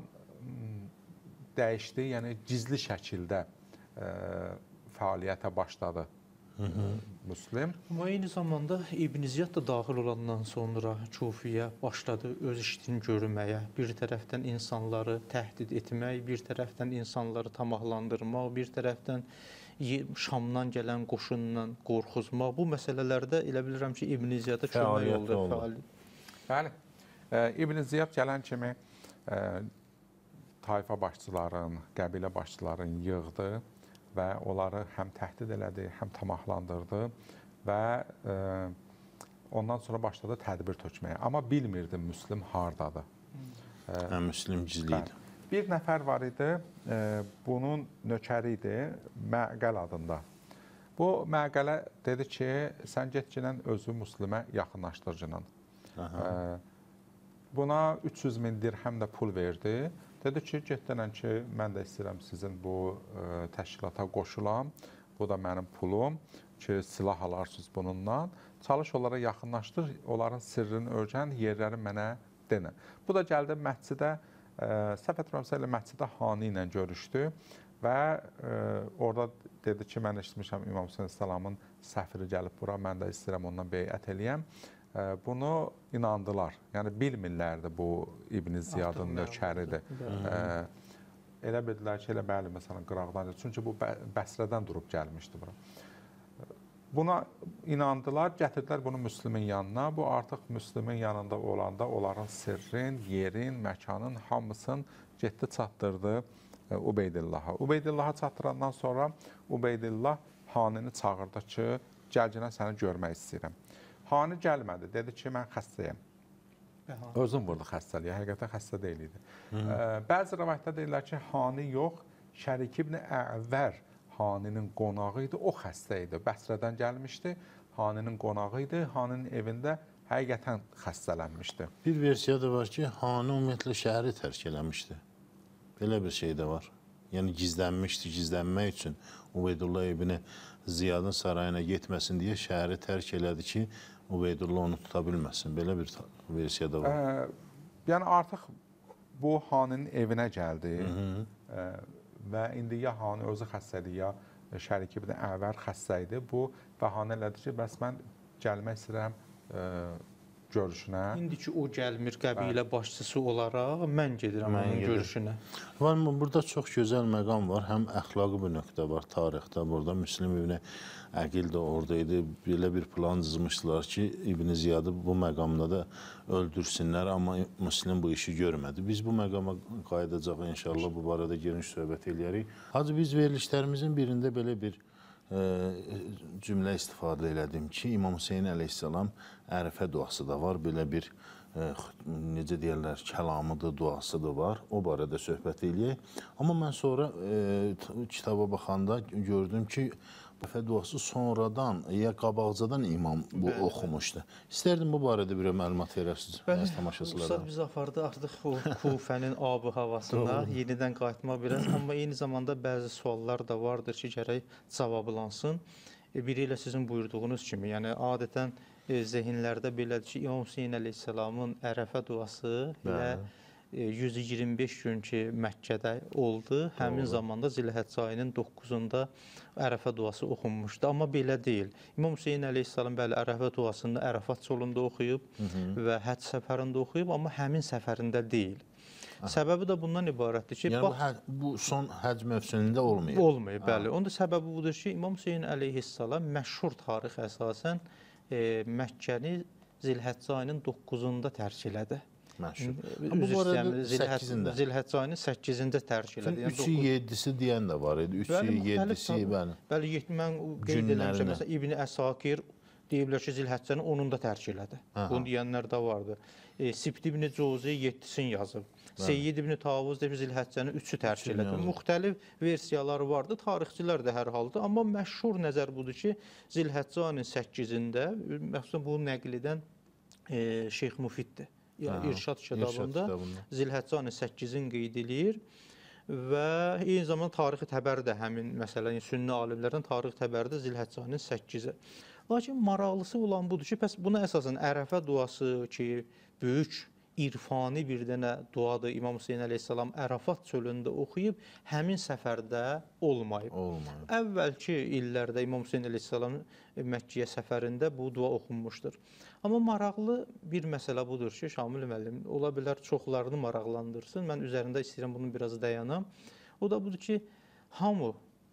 dəyişdi, yəni gizli şəkildə ə, fəaliyyətə başladı. Hı -hı. Müslim. Amma eyni zamanda İbn Ziyad da daxil olandan sonra Kufiyə başladı öz işini görməyə. Bir tərəfdən insanları təhdid etmək, bir tərəfdən insanları tamahlandırmaq, bir tərəfdən Şamdan gələn qoşunla qorxuzmaq. Bu məsələlərdə elə bilirəm ki, İbn Ziyada kömək oldu. oldu. Bəli. E, İbn Ziyad gələn kimi e, tayfa başçıların, qəbilə başçıların yığdı və onları həm təhdid elədi, həm tamahlandırdı və e, ondan sonra başladı tədbir tökməyə. Amma bilmirdi Müslim hardadır. Hə, Müslim gizli idi. Bir nəfər var idi, e, bunun nökəri idi, Məqəl adında. Bu Məqələ dedi ki, sən getginən özü Müslimə yaxınlaşdırcınan. E, buna üç yüz min dirhəm də pul verdi. Dedi ki, getdənən ki, mən də istəyirəm sizin bu ə, təşkilata qoşulam, bu da mənim pulum ki, silah alarsınız bununla. Çalış onlara yaxınlaşdır, onların sirrini öyrən, yerləri mənə denə. Bu da gəldi məscidə, səhv etmirəmsə elə məscidə Hani ilə görüşdü və ə, orada dedi ki, mən eşitmişəm İmam Hüseyn əleyhissalamın səfiri gəlib bura, mən də istəyirəm ondan beyət eləyəm. Bunu inandılar. Yəni bilmirlərdi bu İbn Ziyadın nökəridir. Elə bildilər ki, elə bəli, məsələn, qıraqdan, çünki bu Bəsrədən durub gəlmişdi bura. Buna inandılar, gətirdilər bunu Müslimin yanına. Bu artıq Müslimin yanında olanda onların sirrin, yerin, məkanın hamısını getdi çatdırdı Ubeydillaha. Ubeydillaha çatdırandan sonra Ubeydillah Hanini çağırdı ki, gəlginə səni görmək istəyirəm. Hani gəlmədi, dedi ki, mən xəstəyəm. Özüm burada xəstəliyə, həqiqətən xəstə deyil idi. Ə, bəzi rəvayətdə deyirlər ki, Hani yox, Şərik ibn Əvvər Haninin qonağı idi, o xəstə idi. Bəsrədən gəlmişdi, Haninin qonağı idi, Haninin evində həqiqətən xəstələnmişdi. Bir versiya da var ki, Hani ümumiyyətlə şəhəri tərk eləmişdi. Belə bir şey də var. Yəni gizlənmişdi, gizlənmək üçün Ubeydullah ibn Ziyadın sarayına getməsin deyə şəhəri tərk elədi ki, Ubeydullah onu tuta bilməsin. Belə bir versiya da var. Ə, yəni artıq bu Haninin evinə gəldi ə, və indi ya Hani özü xəstədir, ya Şərik ibn Əvvər xəstə idi. Bu bəhanə elədi ki, bəs mən gəlmək istəyirəm ə, görüşünə. İndi ki, o gəlmir qəbilə başçısı olaraq, mən gedirəm mən onun gedir. görüşünə. Var mı? Burada çox gözəl məqam var. Həm əxlaqi bir nöqtə var tarixdə. Burada Müslim ibn Əqil də oradaydı. Belə bir plan cızmışdılar ki, İbn Ziyadı bu məqamda da öldürsünlər, amma Müslim bu işi görmədi. Biz bu məqama qayıdacaq inşallah, bu barədə geniş söhbət eləyərik. Hacı, biz verilişlərimizin birində belə bir Ə, cümlə istifadə elədim ki, İmam Hüseyn əleyhissalam Ərəfə duası da var, belə bir ə, necə deyərlər, kəlamıdır, duası da var, o barədə söhbət eləyək. Amma mən sonra ə, kitaba baxanda gördüm ki, Ərəfə duası sonradan, ya qabaqcadan imam bu bəli, oxumuşdu. İstərdim bu barədə bir məlumat verəsiniz. Bəli, Ustad bizi apardı artıq o Kufənin abı havasına, yenidən qayıtmaq biraz. Amma eyni zamanda bəzi suallar da vardır ki, gərək cavablansın. E, biri ilə sizin buyurduğunuz kimi, yəni adətən e, zehinlərdə belədir ki, İmam Hüseyn əleyhissalamın Ərəfə duası elə yüz iyirmi beş gün ki, Məkkədə oldu. Həmin Doğru. zamanda Zilhəcc ayının doqquzunda Ərəfə duası oxunmuşdu. Amma belə deyil. İmam Hüseyn əleyhissalam bəli Ərəfə duasını Ərəfat yolunda oxuyub Hı -hı. və Həcc səfərində oxuyub, amma həmin səfərində deyil. Səbəbi də bundan ibarətdir ki, yəni bax, bu, hə, bu son həcc mövsümündə olmayıb. Olmayıb, bəli. Onun da səbəbi budur ki, İmam Hüseyn əleyhissalam məşhur tarix əsasən e, Məkkəni Zilhəccə ayının doqquzunda tərk elədi. Məşhur. Üzr istəyirəm, Zilhəccə Zilhəccə ayının səkkizində tərk elədi. Yəni üçü yedisi deyən də var idi. üçü yedisi, bəli. Bəli, mən qeyd eləmişəm, məsələn, İbn Əsakir deyiblər ki, Zilhəccənin onunda tərk elədi. Bunu deyənlər də vardı. E, Sibt ibn Cəvzi yeddisin yazıb. Seyyid ibn Tavuz deyib Zilhəccənin üçü tərk elədi. Müxtəlif versiyaları vardı, tarixçilər də hər halda. Amma məşhur nəzər budur ki, Zilhəccə ayının səkkizində, məxsusən bunu nəql edən e, Şeyx Mufiddir. Yəni, İrşad kitabında Zilhəccə ayının səkkizini qeyd edir və eyni zamanda tarixi təbəri də həmin məsələ, yəni sünni alimlərdən tarixi təbəri də Zilhəccə ayının səkkizi. Lakin maraqlısı olan budur ki, pəs buna əsasən Ərəfə duası ki, böyük irfani bir dənə duadır. İmam Hüseyn əleyhissalam Ərəfat çölündə oxuyub, həmin səfərdə olmayıb. Olmayıb. Əvvəlki illərdə İmam Hüseyn əleyhissalam Məkkiyə səfərində bu dua oxunmuşdur. Amma maraqlı bir məsələ budur ki, Şamil müəllim, ola bilər çoxlarını maraqlandırsın. Mən üzərində istəyirəm bunun biraz dayanam. O da budur ki, hamı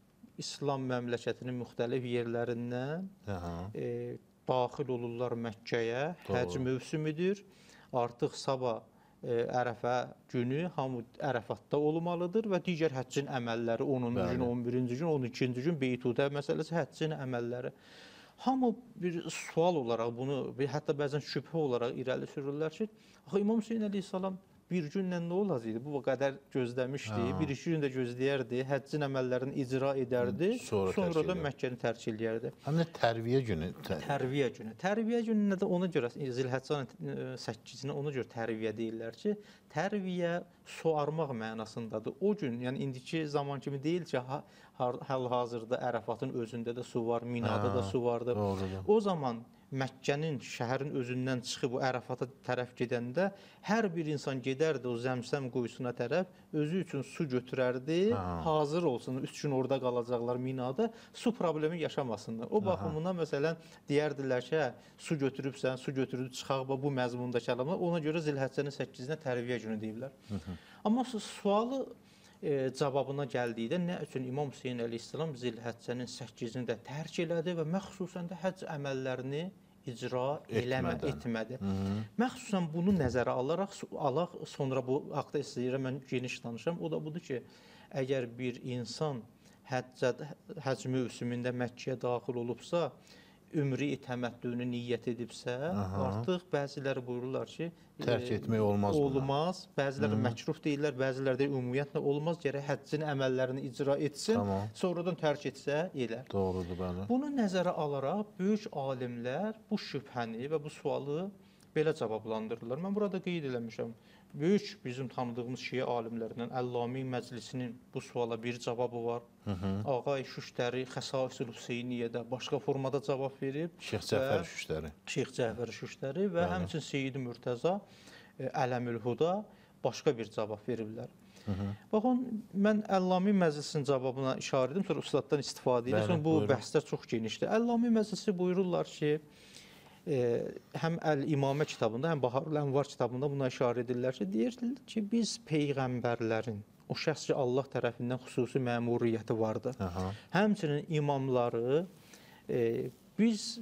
İslam məmləkətinin müxtəlif yerlərindən e, daxil olurlar Məkkəyə, həcc mövsümüdür. Artıq sabah e, Ərəfə günü hamı Ərəfatda olmalıdır və digər həccin əməlləri onuncu gün, on birinci gün, on ikinci gün Beytudə məsələsi həccin əməlləri. Hamı bir sual olaraq bunu, hətta bəzən şübhə olaraq irəli sürürlər ki, axı İmam Hüseyn əleyhissalam bir günlə nə olacaqdı? Bu qədər gözləmişdi, bir iki gün də gözləyərdi, həccin əməllərini icra edərdi, sonra, sonra da Məkkəni tərk edərdi. Həm də tərviyə günü. Tər tərviyə günü. Tərviyə gününə də ona görə, Zilhəccənin səkkizinə ona görə tərviyə deyirlər ki, tərviyə soarmaq mənasındadır. O gün, yəni indiki zaman kimi deyil ki, hal-hazırda Ərəfatın özündə də su var, Minada da su vardır. Doğrudur. O zaman Məkkənin, şəhərin özündən çıxıb o Ərəfata tərəf gedəndə hər bir insan gedərdi o Zəmzəm quyusuna tərəf, özü üçün su götürərdi, ha. hazır olsun, üç gün orada qalacaqlar Minada, su problemi yaşamasınlar. O baxımından məsələn deyərdilər ki, hə, su götürübsən, su götürüb çıxaq bu məzmunda kəlamlar, ona görə Zilhəccənin səkkizinə tərviyə günü deyirlər. Hı -hı. Amma sualı e, cavabına gəldikdə nə üçün İmam Hüseyn əleyhissalam Zilhəccənin səkkizini də tərk elədi və məxsusən də həcc əməllərini icra eləmə, etmədi. Hı -hı. Məxsusən bunu nəzərə alaraq, alaq, sonra bu haqda istəyirəm, mən geniş danışam. O da budur ki, əgər bir insan həccə, həcc mövsümündə Məkkəyə daxil olubsa, ümri təməttünü niyyət edibsə, aha, artıq bəziləri buyururlar ki, tərk etmək olmaz. Olmaz. Buna. Bəziləri məkruh deyirlər, bəziləri də ümumiyyətlə olmaz. Gərək həccin əməllərini icra etsin, tamam, sonradan tərk etsə elər. Doğrudur, bəli. Bunu nəzərə alaraq böyük alimlər bu şübhəni və bu sualı belə cavablandırırlar. Mən burada qeyd eləmişəm. Böyük bizim tanıdığımız şiə alimlərindən Əllami Məclisinin bu suala bir cavabı var. Hı -hı. Ağay Şüştəri Xəsaisul Hüseyniyyədə başqa formada cavab verib. Şeyx Cəfər Şüştəri. Şeyx Cəfər Şüştəri və bəli, həmçinin Seyyid Mürtəza Ələmül Huda başqa bir cavab veriblər. Hı -hı. Baxın, mən Əllami Məclisinin cavabına işarə edim, sonra ustaddan istifadə edim. Sonra bu buyurun, bəhslər çox genişdir. Əllami Məclisi buyururlar ki, E, həm Əl-İmamə kitabında, həm Baharul Ənvar kitabında buna işarə edirlər ki, deyirlər ki, biz peyğəmbərlərin, o şəxs ki, Allah tərəfindən xüsusi məmuriyyəti vardır. Aha. Həmçinin imamları e, biz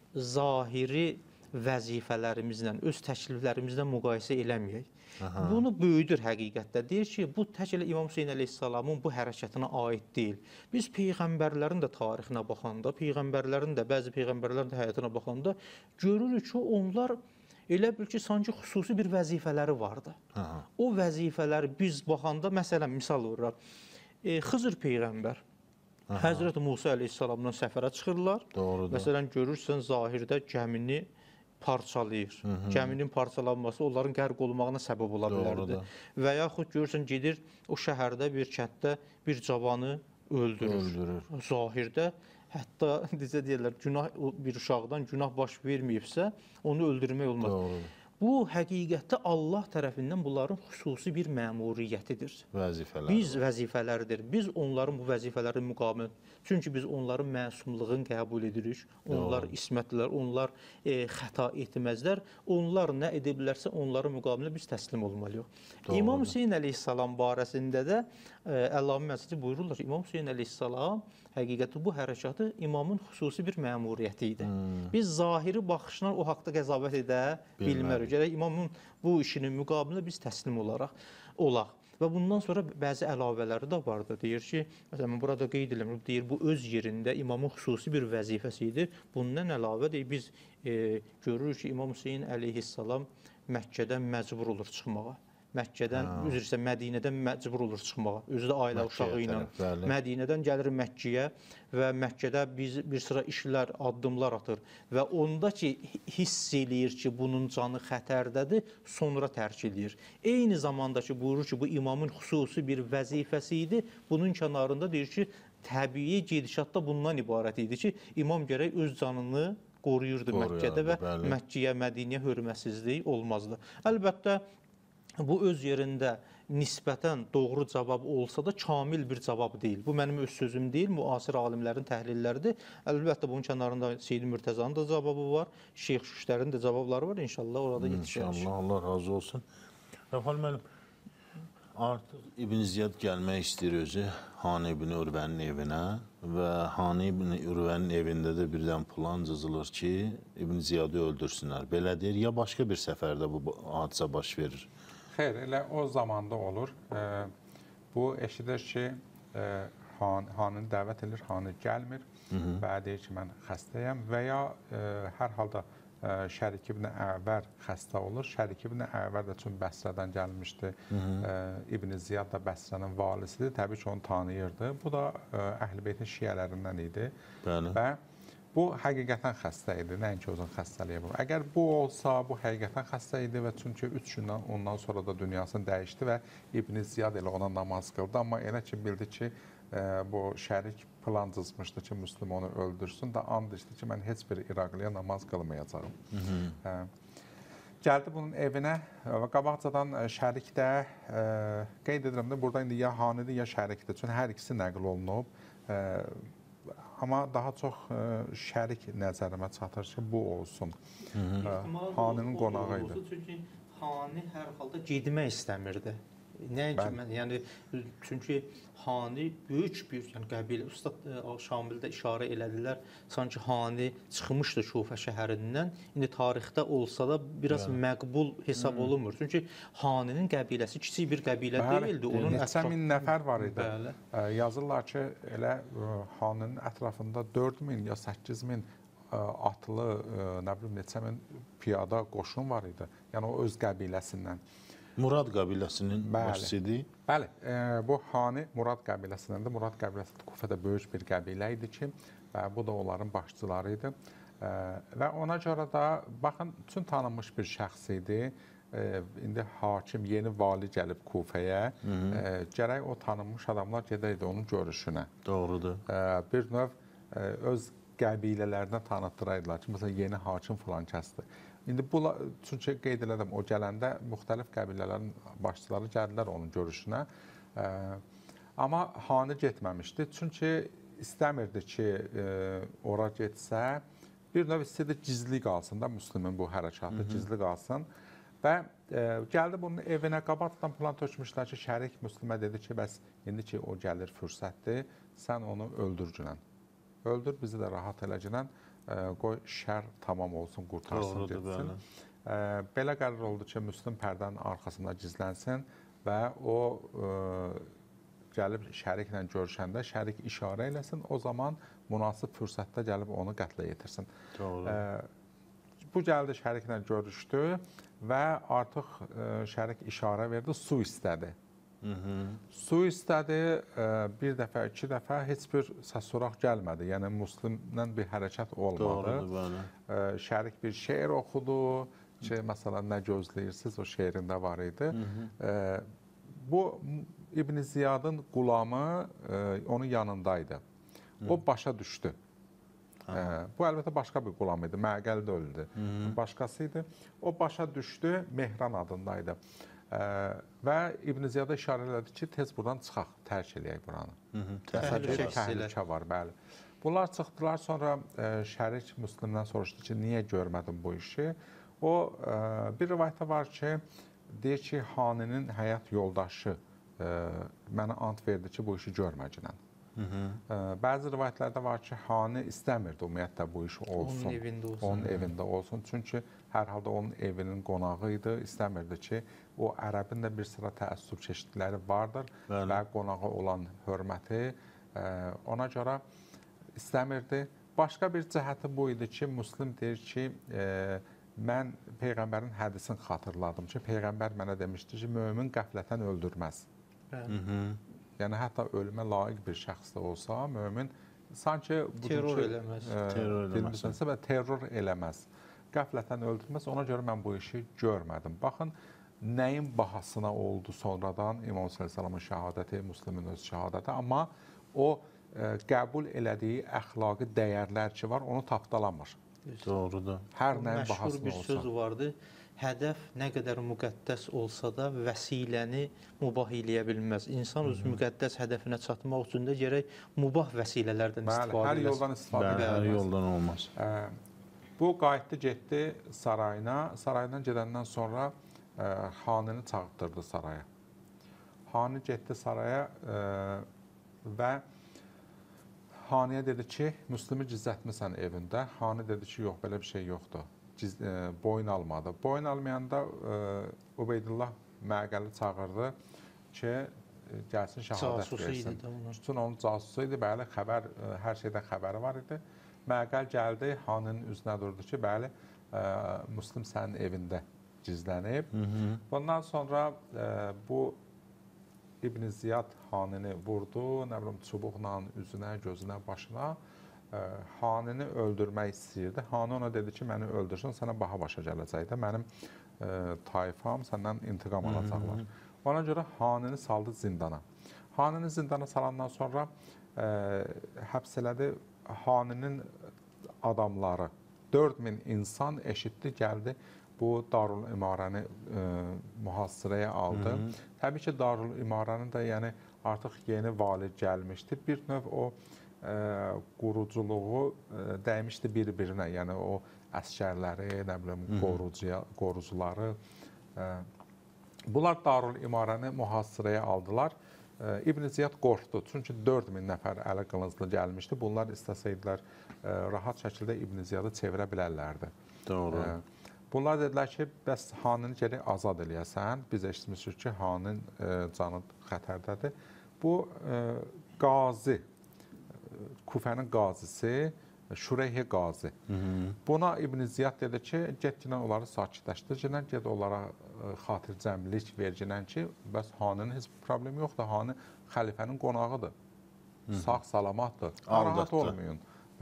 zahiri vəzifələrimizlə, öz təkliflərimizlə müqayisə eləməyək. Aha. Bunu böyüdür həqiqətdə. Deyir ki, bu tək elə İmam Hüseyn əleyhissalamın bu hərəkətinə aid deyil. Biz peyğəmbərlərin də tarixinə baxanda, peyğəmbərlərin də, bəzi peyğəmbərlərin də həyatına baxanda görürük ki, onlar elə bil ki, sanki xüsusi bir vəzifələri vardı. Aha. O vəzifələri biz baxanda, məsələn, misal olaraq, e, Xızır peyğəmbər, aha, Həzrət Musa əleyhissalamdan səfərə çıxırlar. Doğrudur. Məsələn, görürsən, zahirdə gəmini parçalayır. Hı -hı. Gəminin parçalanması onların qərq olmağına səbəb ola bilərdi. Və yaxud görürsən, gedir o şəhərdə, bir kənddə bir cavanı öldürür. Öldürür. Zahirdə, hətta necə deyirlər, günah bir uşaqdan günah baş verməyibsə, onu öldürmək olmaz. Doğrudur. Bu həqiqətdə Allah tərəfindən bunların xüsusi bir məmuriyyətidir. Vəzifələr. Biz vəzifələridir. Biz onların bu vəzifələrin müqabilində, çünki biz onların məsumluğunu qəbul edirik. Onlar Doğru. ismətlər, onlar e, xəta etməzlər. Onlar nə ediblərsə onların müqabilində biz təslim olmalıyıq. Doğru. İmam Hüseyn əleyhissalam barəsində də e, Əllahın Məscidi buyururlar. İmam Hüseyn əleyhissalam həqiqətdə bu hərəkatı imamın xüsusi bir məmuriyyəti idi. Hmm. Biz zahiri baxışla o haqda qəzabət edə bilmərik. Gərək imamın bu işinin müqabilində biz təslim olaraq olaq. Və bundan sonra bəzi əlavələri də vardı. Deyir ki, məsələn, burada qeyd edilir, deyir, bu öz yerində imamın xüsusi bir vəzifəsi idi. Bundan əlavə deyir, biz e, görürük ki, İmam Hüseyn əleyhissalam Məkkədən məcbur olur çıxmağa. Məkkədən, üzr istəyirəm, Mədinədən məcbur olur çıxmağa. Özü də ailə uşağı ilə. Mədinədən gəlir Məkkəyə və Məkkədə biz bir sıra işlər, addımlar atır və onda ki, hiss eləyir ki, bunun canı xətərdədir, sonra tərk eləyir. Eyni zamanda ki, buyurur ki, bu imamın xüsusi bir vəzifəsi idi. Bunun kənarında deyir ki, təbii gedişatda bundan ibarət idi ki, imam gərək öz canını qoruyurdu Məkkədə və bəli. Məkkəyə, Mədinəyə hörmətsizlik olmazdı. Əlbəttə, bu öz yerində nisbətən doğru cavab olsa da kamil bir cavab deyil. Bu mənim öz sözüm deyil, müasir alimlərin təhlilləridir. Əlbəttə bunun kənarında Seyid Mürtəzanın da cavabı var, Şeyx Şüştərin də cavabları var. İnşallah orada yetişir. İnşallah, Allah razı olsun. Rəfal müəllim, artıq İbn Ziyad gəlmək istəyir özü Hani ibn Urvənin evinə və Hani ibn Urvənin evində də birdən plan cızılır ki, İbn Ziyadı öldürsünlər. Belə deyir, ya başqa bir səfərdə bu hadisə baş verir? Xeyr, elə o zamanda olur. E, bu eşidir ki, e, Han, Hanını dəvət edir, Hanı gəlmir Hı -hı. və deyir ki, mən xəstəyəm və ya e, hər halda e, Şərik ibn Əvər xəstə olur. Şərik ibn Əvər də üçün Bəsrədən gəlmişdi. Hı -hı. E, İbn Ziyad da Bəsrənin valisidir. Təbii ki, onu tanıyırdı. Bu da e, Əhl-i Beytin şiələrindən idi. Bəli. Və bu həqiqətən xəstə idi, nəinki özün xəstəliyi bu. Əgər bu olsa, bu həqiqətən xəstə idi və çünki üç gündən ondan sonra da dünyasını dəyişdi və İbn Ziyad elə ona namaz qıldı. Amma elə ki, bildi ki, e, bu şərik plan cızmışdı ki, Müslüm onu öldürsün də and içdi ki, mən heç bir İraqliyə namaz qılmayacağım. Hı -hı. E, gəldi bunun evinə və qabaqcadan şərik də, e, qeyd edirəm də, burada indi ya Hanidir, ya şərikdir. Çünki hər ikisi nəql olunub. E, Amma daha çox ə, şərik nəzərimə çatır ki, bu olsun. Hı -hı. Haninin qonağı idi. Çünki Hani hər halda getmək istəmirdi. Nəinki mən, yəni çünki Hani böyük bir, yəni qəbilə, Ustad Şamildə işarə elədilər, sanki Hani çıxmışdı Şufə şəhərindən. İndi tarixdə olsa da biraz yəni. məqbul hesab hmm. olunmur. Çünki Haninin qəbiləsi kiçik bir qəbilə Bəli. deyildi. Onun neçə min nəfər var idi. Bəli. Yazırlar ki, elə Haninin ətrafında dörd min ya səkkiz min atlı, nə bilim, neçə min piyada qoşun var idi. Yəni o öz qəbiləsindən. Murad qəbiləsinin başçıdır. Bəli, e, bu Hani Murad qəbiləsindəndir. Murad qəbiləsi Kufədə böyük bir qəbilə idi ki, və bu da onların başçıları idi. E, və ona görə də, baxın, üçün tanınmış bir şəxs idi. E, indi hakim, yeni vali gəlib Kufəyə. E, gərək o tanınmış adamlar gedəydi onun görüşünə. Doğrudur. E, bir növ e, öz qəbilələrinə tanıtdıraydılar ki, məsələn, yeni hakim filan kəsdir. İndi bu, çünki qeyd elədim, o gələndə müxtəlif qəbilələrin başçıları gəldilər onun görüşünə. E, amma Hani getməmişdi. Çünki istəmirdi ki, e, ora getsə, bir növ istəyirdi gizli qalsın da Müslümin bu hərəkatı, Hı -hı. gizli qalsın. Və e, gəldi bunun evinə, qabaqdan plan tökmüşlər ki, şərik Müslümə dedi ki, bəs indi ki, o gəlir fürsətdir, sən onu öldürgünən. Öldür, bizi də rahat eləginən. Qoy şər tamam olsun, qurtarsın, Doğrudur, getsin. E, belə qərar oldu ki, Müslüm pərdənin arxasında gizlənsin və o e, gəlib şəriklə görüşəndə şərik işarə eləsin, o zaman münasib fürsətdə gəlib onu qətlə yetirsin. E, bu gəldi şəriklə görüşdü və artıq e, şərik işarə verdi, su istədi. Hı -hı. Su istədi, bir dəfə, iki dəfə heç bir səs-soraq gəlmədi. Yəni, Müslümdən bir hərəkət olmadı. Doğrudur, şərik bir şeir oxudu ki, məsələn, nə gözləyirsiniz, o şeirində var idi. Hı -hı. Bu, İbn Ziyadın qulamı onun yanındaydı. Hı. O başa düşdü. Bu əlbəttə başqa bir qulam idi, Məqəl də öldü. Başqası idi. O başa düşdü, Mehran adındaydı. Və İbn Ziyada işarə elədi ki, tez buradan çıxaq, tərk eləyək buranı. Təhlükə var, bəli. Bunlar çıxdılar, sonra Şərik Müslimdən soruşdu ki, niyə görmədim bu işi? O, bir rivayətdə var ki, deyir ki, Haninin həyat yoldaşı mənə ant verdi ki, bu işi görməcəklə. Bəzi rivayətlərdə var ki, Hani istəmirdi ümumiyyətlə bu iş olsun. Onun evində olsun. Onun evində olsun. Çünki hər halda onun evinin qonağı idi. İstəmirdi ki, o ərəbin də bir sıra təəssüb çeşidləri vardır və qonağı olan hörməti ona görə istəmirdi. Başqa bir cəhəti bu idi ki, Müslim deyir ki, mən Peyğəmbərin hədisini xatırladım ki, Peyğəmbər mənə demişdi ki, mömin qəflətən öldürməz. Yəni, hətta ölümə layiq bir şəxs də olsa, mömin sanki terror eləməz. Dilimizdə terror eləməz. Qəflətən öldürməz. Ona görə mən bu işi görmədim. Baxın, nəyin bahasına oldu sonradan İmam Səlləmın şəhadəti, Müslimin öz şəhadəti, amma o qəbul elədiyi əxlaqi dəyərlər ki var, onu tapdalamır. Doğrudur. Hər nəyin bahasına olsa. Məşhur bir söz vardı. Hədəf nə qədər müqəddəs olsa da vəsiləni mübah eləyə bilməz. İnsan öz müqəddəs hədəfinə çatmaq üçün də gərək mübah vəsilələrdən istifadə hər yoldan istifadə edir. Hər yoldan olmaz. Bu qayıtdı, getdi sarayına. Saraydan gedəndən sonra Hanini çağırtdırdı saraya. Hani getdi saraya və Haniyə dedi ki, Müslimi gizlətmisən evində. Hani dedi ki, yox, belə bir şey yoxdur. Boyun almadı. Boyun almayanda Ubeydullah Məqəli çağırdı ki, gəlsin şəhadət versin. Bütün onun casusu idi, bəli, xəbər, hər şeydən xəbəri var idi. Məqəl gəldi, Haninin üzünə durdu ki, bəli, Müslim sənin evində gizlənib. Bundan sonra bu İbn Ziyad Hanini vurdu, nə bilim, çubuqla üzünə, gözünə, başına. Hanini öldürmək istəyirdi. Hani ona dedi ki, məni öldürsün, sənə baha başa gələcək də, mənim tayfam səndən intiqam alacaqlar. Ona görə Hanini saldı zindana. Hanini zindana salandan sonra həbs elədi. Haninin adamları, dörd min insan eşitdi, gəldi, bu Darul İmarəni mühasirəyə aldı. Təbii ki, Darul İmarənin də yəni, artıq yeni vali gəlmişdi. Bir növ o quruculuğu dəymişdi bir-birinə, yəni o əskərləri, nə bilim, qorucuları. Bunlar Darul İmarəni mühasirəyə aldılar. İbn Ziyad qorxdu, çünki dörd min nəfər əli qılınclı gəlmişdi. Bunlar istəsəydilər, rahat şəkildə İbn Ziyadı çevirə bilərlərdi. Doğru. Bunlar dedilər ki, bəs Hanini geri azad eləyəsən, biz eşitmişik ki, Haninin canı xətərdədir. Bu qazi, Kufənin qazisi, Şureyhi qazi. Buna İbn Ziyad dedi ki, get ginən onları sakitləşdir, ginən get onlara xatircəmlik ver ginən ki, bəs Haninin heç bir problemi yoxdur, Hani xəlifənin qonağıdır, sağ salamatdır, narahat olmayın.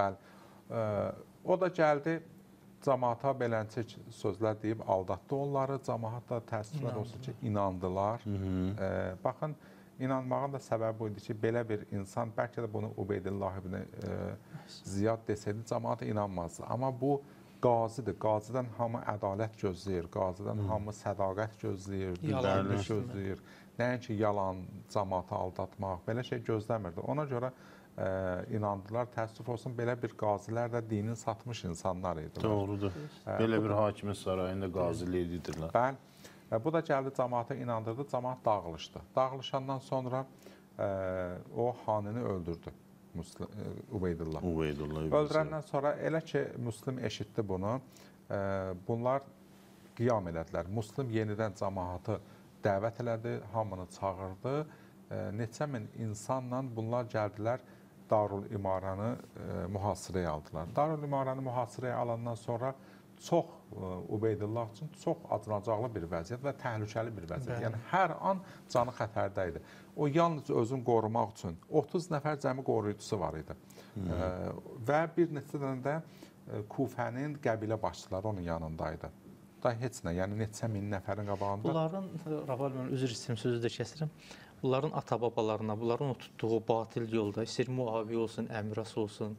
O da gəldi, cəmaata belənçik sözlər deyib aldatdı onları, cəmaat da təəssüflər olsun ki, inandılar. Baxın, İnanmağın da səbəbi bu idi ki, belə bir insan, bəlkə də bunu Ubeydullah ibn Ziyad desəydi, cəmaata inanmazdı. Amma bu qazidir. Qazidən hamı ədalət gözləyir, qazidən hamı sədaqət gözləyir, düzgünlük gözləyir. Nəinki yalan, cəmaata aldatmaq, belə şey gözləmirdi. Ona görə inandılar. Təəssüf olsun, belə bir qazilər də dinin satmış insanlar idilər. Doğrudur. Belə bir hakimin sarayında qazilər edirlər. Bəli. Bu da gəldi, cəmaata inandırdı, cəmaat dağılışdı. Dağılışandan sonra o Hanini öldürdü, Ubeydullah. Öldürəndən sonra elə ki, Müslim eşitdi bunu, bunlar qiyam elədilər. Müslim yenidən cəmaatı dəvət elədi, hamını çağırdı. Neçə min insanla bunlar gəldilər, Darul İmarəni mühasirəyə aldılar. Darul İmarəni mühasirəyə alandan sonra çox Ubeydullah üçün çox acınacaqlı bir vəziyyət və təhlükəli bir vəziyyət. Yəni, hər an canı xətərdə idi. O, yalnız özünü qorumaq üçün otuz nəfər cəmi qoruyucusu var idi. Və bir neçə dənə də Kufənin qəbilə başçıları onun yanındaydı. Da heç nə, yəni neçə min nəfərin qabağında. Bunların, Rafal mən üzr istəyirəm, sözü də kəsirəm. Bunların ata-babalarına, bunların o tutduğu batil yolda, istər Muaviyə olsun, Əmras olsun,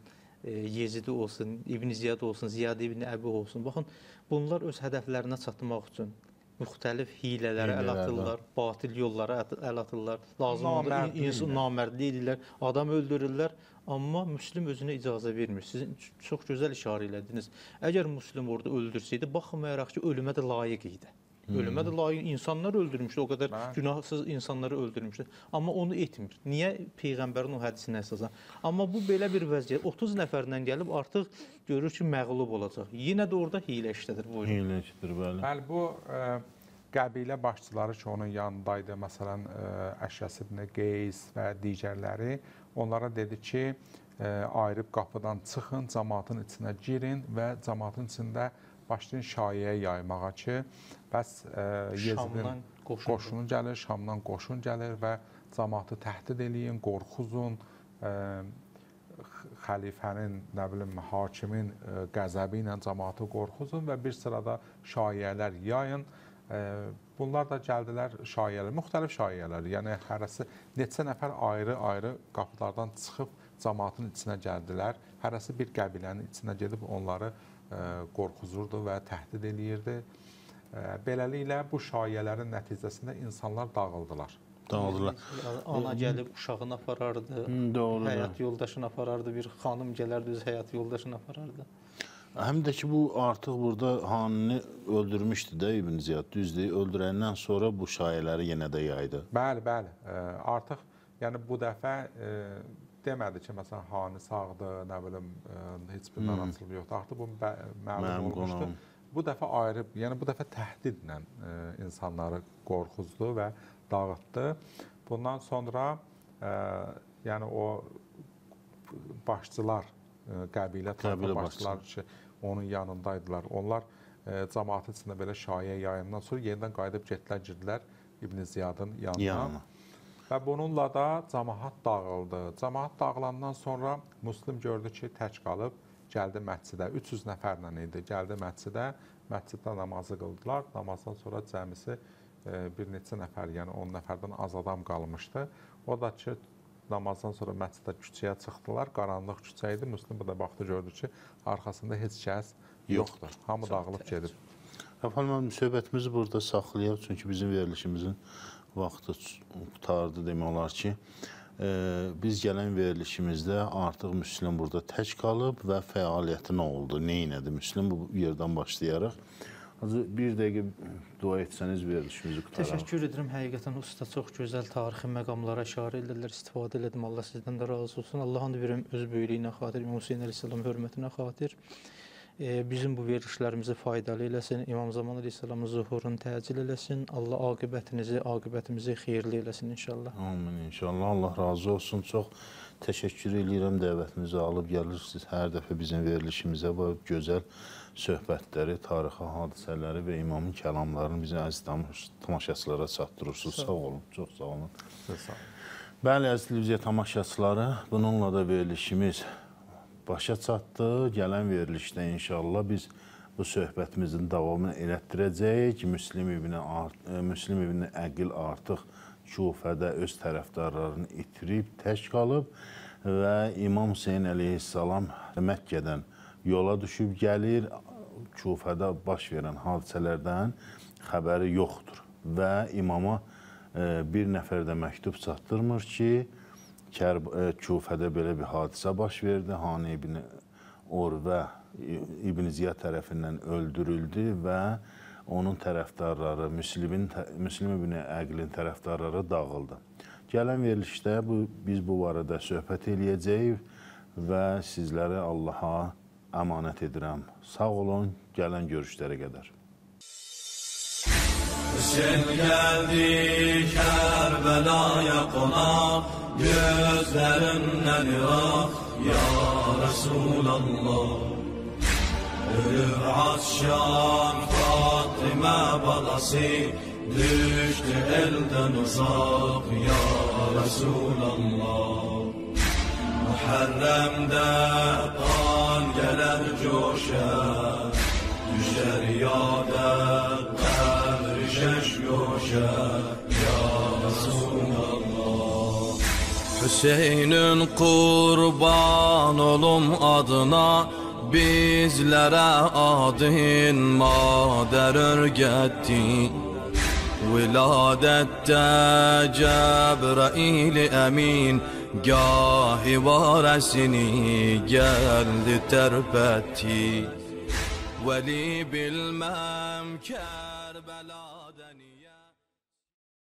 Yezidi olsun, İbn Ziyad olsun, Ziyad ibn Əbi olsun. Baxın, bunlar öz hədəflərinə çatmaq üçün müxtəlif hilələrə əl atırlar, batil yollara əl atırlar, lazım olur, insan namərdlik edirlər, adam öldürürlər, amma Müslim özünə icazə vermir. Sizin çox gözəl işarə elədiniz. Əgər Müslim orada öldürsəydi, baxmayaraq ki, ölümə də layiq idi. Ölümə də layiq insanlar öldürmüşdü, o qədər günahsız insanları öldürmüşdü. Amma onu etmir. Niyə? Peyğəmbərin o hədisinə əsasən. Amma bu belə bir vəziyyət. otuz nəfərdən gəlib artıq görür ki, məğlub olacaq. Yenə də orada hilə işlədir. Hilə işlədir, bəli. Bəli, bu ə, qəbilə başçıları ki, onun yanındaydı, məsələn, ə, Əşəs ibn Qeys və digərləri, onlara dedi ki, ə, ayrıb qapıdan çıxın, cəmaatın içinə girin və cəmaatın içində başlayın şayiəyə yaymağa ki, bəs ə, Yezidin qoşunu gəlir, Şamdan qoşun gəlir və cəmaatı təhdid eləyin, qorxuzun, ə, xəlifənin, nə bilim, hakimin ə, qəzəbi ilə cəmaatı qorxuzun və bir sırada şayiələr yayın. Ə, bunlar da gəldilər şayiələr, müxtəlif şayiələr, yəni hərəsi neçə nəfər ayrı-ayrı qapılardan çıxıb cəmaatın içinə gəldilər. Hərəsi bir qəbilənin içinə gedib onları qorxuzurdu və təhdid eləyirdi. Beləliklə, bu şayiələrin nəticəsində insanlar dağıldılar. Dağıldılar. Ana gəlib uşağını aparardı, Doğru, həyat yoldaşını aparardı, bir xanım gələrdi, öz həyat yoldaşını aparardı. Həm də ki, bu artıq burada hanını öldürmüşdü də İbn Ziyad, düzdür. Öldürəndən sonra bu şayiələri yenə də yaydı. Bəli, bəli. Artıq, yəni bu dəfə demədi ki, məsələn, hani sağdır, nə bilim, heç bir narahatçılıq yoxdur. Artıq bu məlum olmuşdu. Bu dəfə ayrı, yəni bu dəfə təhdidlə insanları qorxuzdu və dağıtdı. Bundan sonra, yəni o başçılar, qəbilə tayfa başçılar ki, onun yanındaydılar. Onlar cəmaatın içində belə şayiə yayından sonra yenidən qayıdıb getdilər, girdilər İbn Ziyadın yanına. Və bununla da cəmaat dağıldı. Cəmaat dağılandan sonra Müslim gördü ki, tək qalıb, gəldi məscidə. üç yüz nəfərlə idi, gəldi məscidə. Məsciddə namazı qıldılar. Namazdan sonra cəmisi bir neçə nəfər, yəni on nəfərdən az adam qalmışdı. O da ki, namazdan sonra məscidə küçəyə çıxdılar. Qaranlıq küçə idi. Müslim bu da baxdı, gördü ki, arxasında heç kəs yoxdur. Hamı dağılıb gedib. Əfəndim, söhbətimizi burada saxlayaq, çünki bizim verilişimizin vaxtı qutardı demək olar ki, e, biz gələn verilişimizdə artıq Müslim burada tək qalıb və fəaliyyəti nə oldu, nə elədi Müslim, bu yerdən başlayaraq. Bir dəqiqə dua etsəniz verilişimizi qutaraq. Təşəkkür edirəm, həqiqətən usta çox gözəl tarixi məqamlara işarə edirlər, istifadə elədim, Allah sizdən də razı olsun. Allahın verim öz böyülüyünə xatir, İmam Hüseyin əleyhissalam hörmətinə xatir. Bizim bu verilişlərimizi faydalı eləsin, İmam Zaman əleyhissalamın zuhurunu təcil eləsin, Allah aqibətinizi, aqibətimizi xeyirli eləsin inşallah. Amin inşallah, Allah razı olsun. Çox təşəkkür edirəm, dəvətinizi alıb gəlirsiniz hər dəfə bizim verilişimizə bu gözəl söhbətləri, tarixi hadisələri və imamın kəlamlarını bizim əziz tamaşaçılara çatdırırsınız. Sağ olun, çox sağ olun. Bəli, əziz televiziya tamaşaçıları, bununla da verilişimiz başa çatdı. Gələn verilişdə inşallah biz bu söhbətimizin davamını elətdirəcəyik. Müslim ibn, Müslim ibn Əqil artıq Kufədə öz tərəfdarlarını itirib, tək qalıb və İmam Hüseyin əleyhissalam Məkkədən yola düşüb gəlir. Kufədə baş verən hadisələrdən xəbəri yoxdur və imama bir nəfər də məktub çatdırmır ki, Kufədə belə bir hadisə baş verdi. Hani ibn Urvə İbn Ziyad tərəfindən öldürüldü və onun tərəfdarları, Müslim ibn Əqilin tərəfdarları dağıldı. Gələn verilişdə bu, biz bu barədə söhbət eləyəcəyik və sizləri Allaha əmanət edirəm. Sağ olun, gələn görüşlərə qədər. Hüseyin geldi Kerbela'ya konak, gözlerinden ırak ya Resulallah. Ölür Asşan Fatime balası, düştü elden uzak ya Resulallah. Muharrem'de kan gelir coşar, düşer yâde kabri şeş yoşar ya Resulallah. Hüseyin'in kurban olum adına, bizlərə adın madər örgətdi. Viladətdə Cəbrail əmin, gahi varəsini gəldi tərpətdi. Vəli bilməm Kərbələdəni.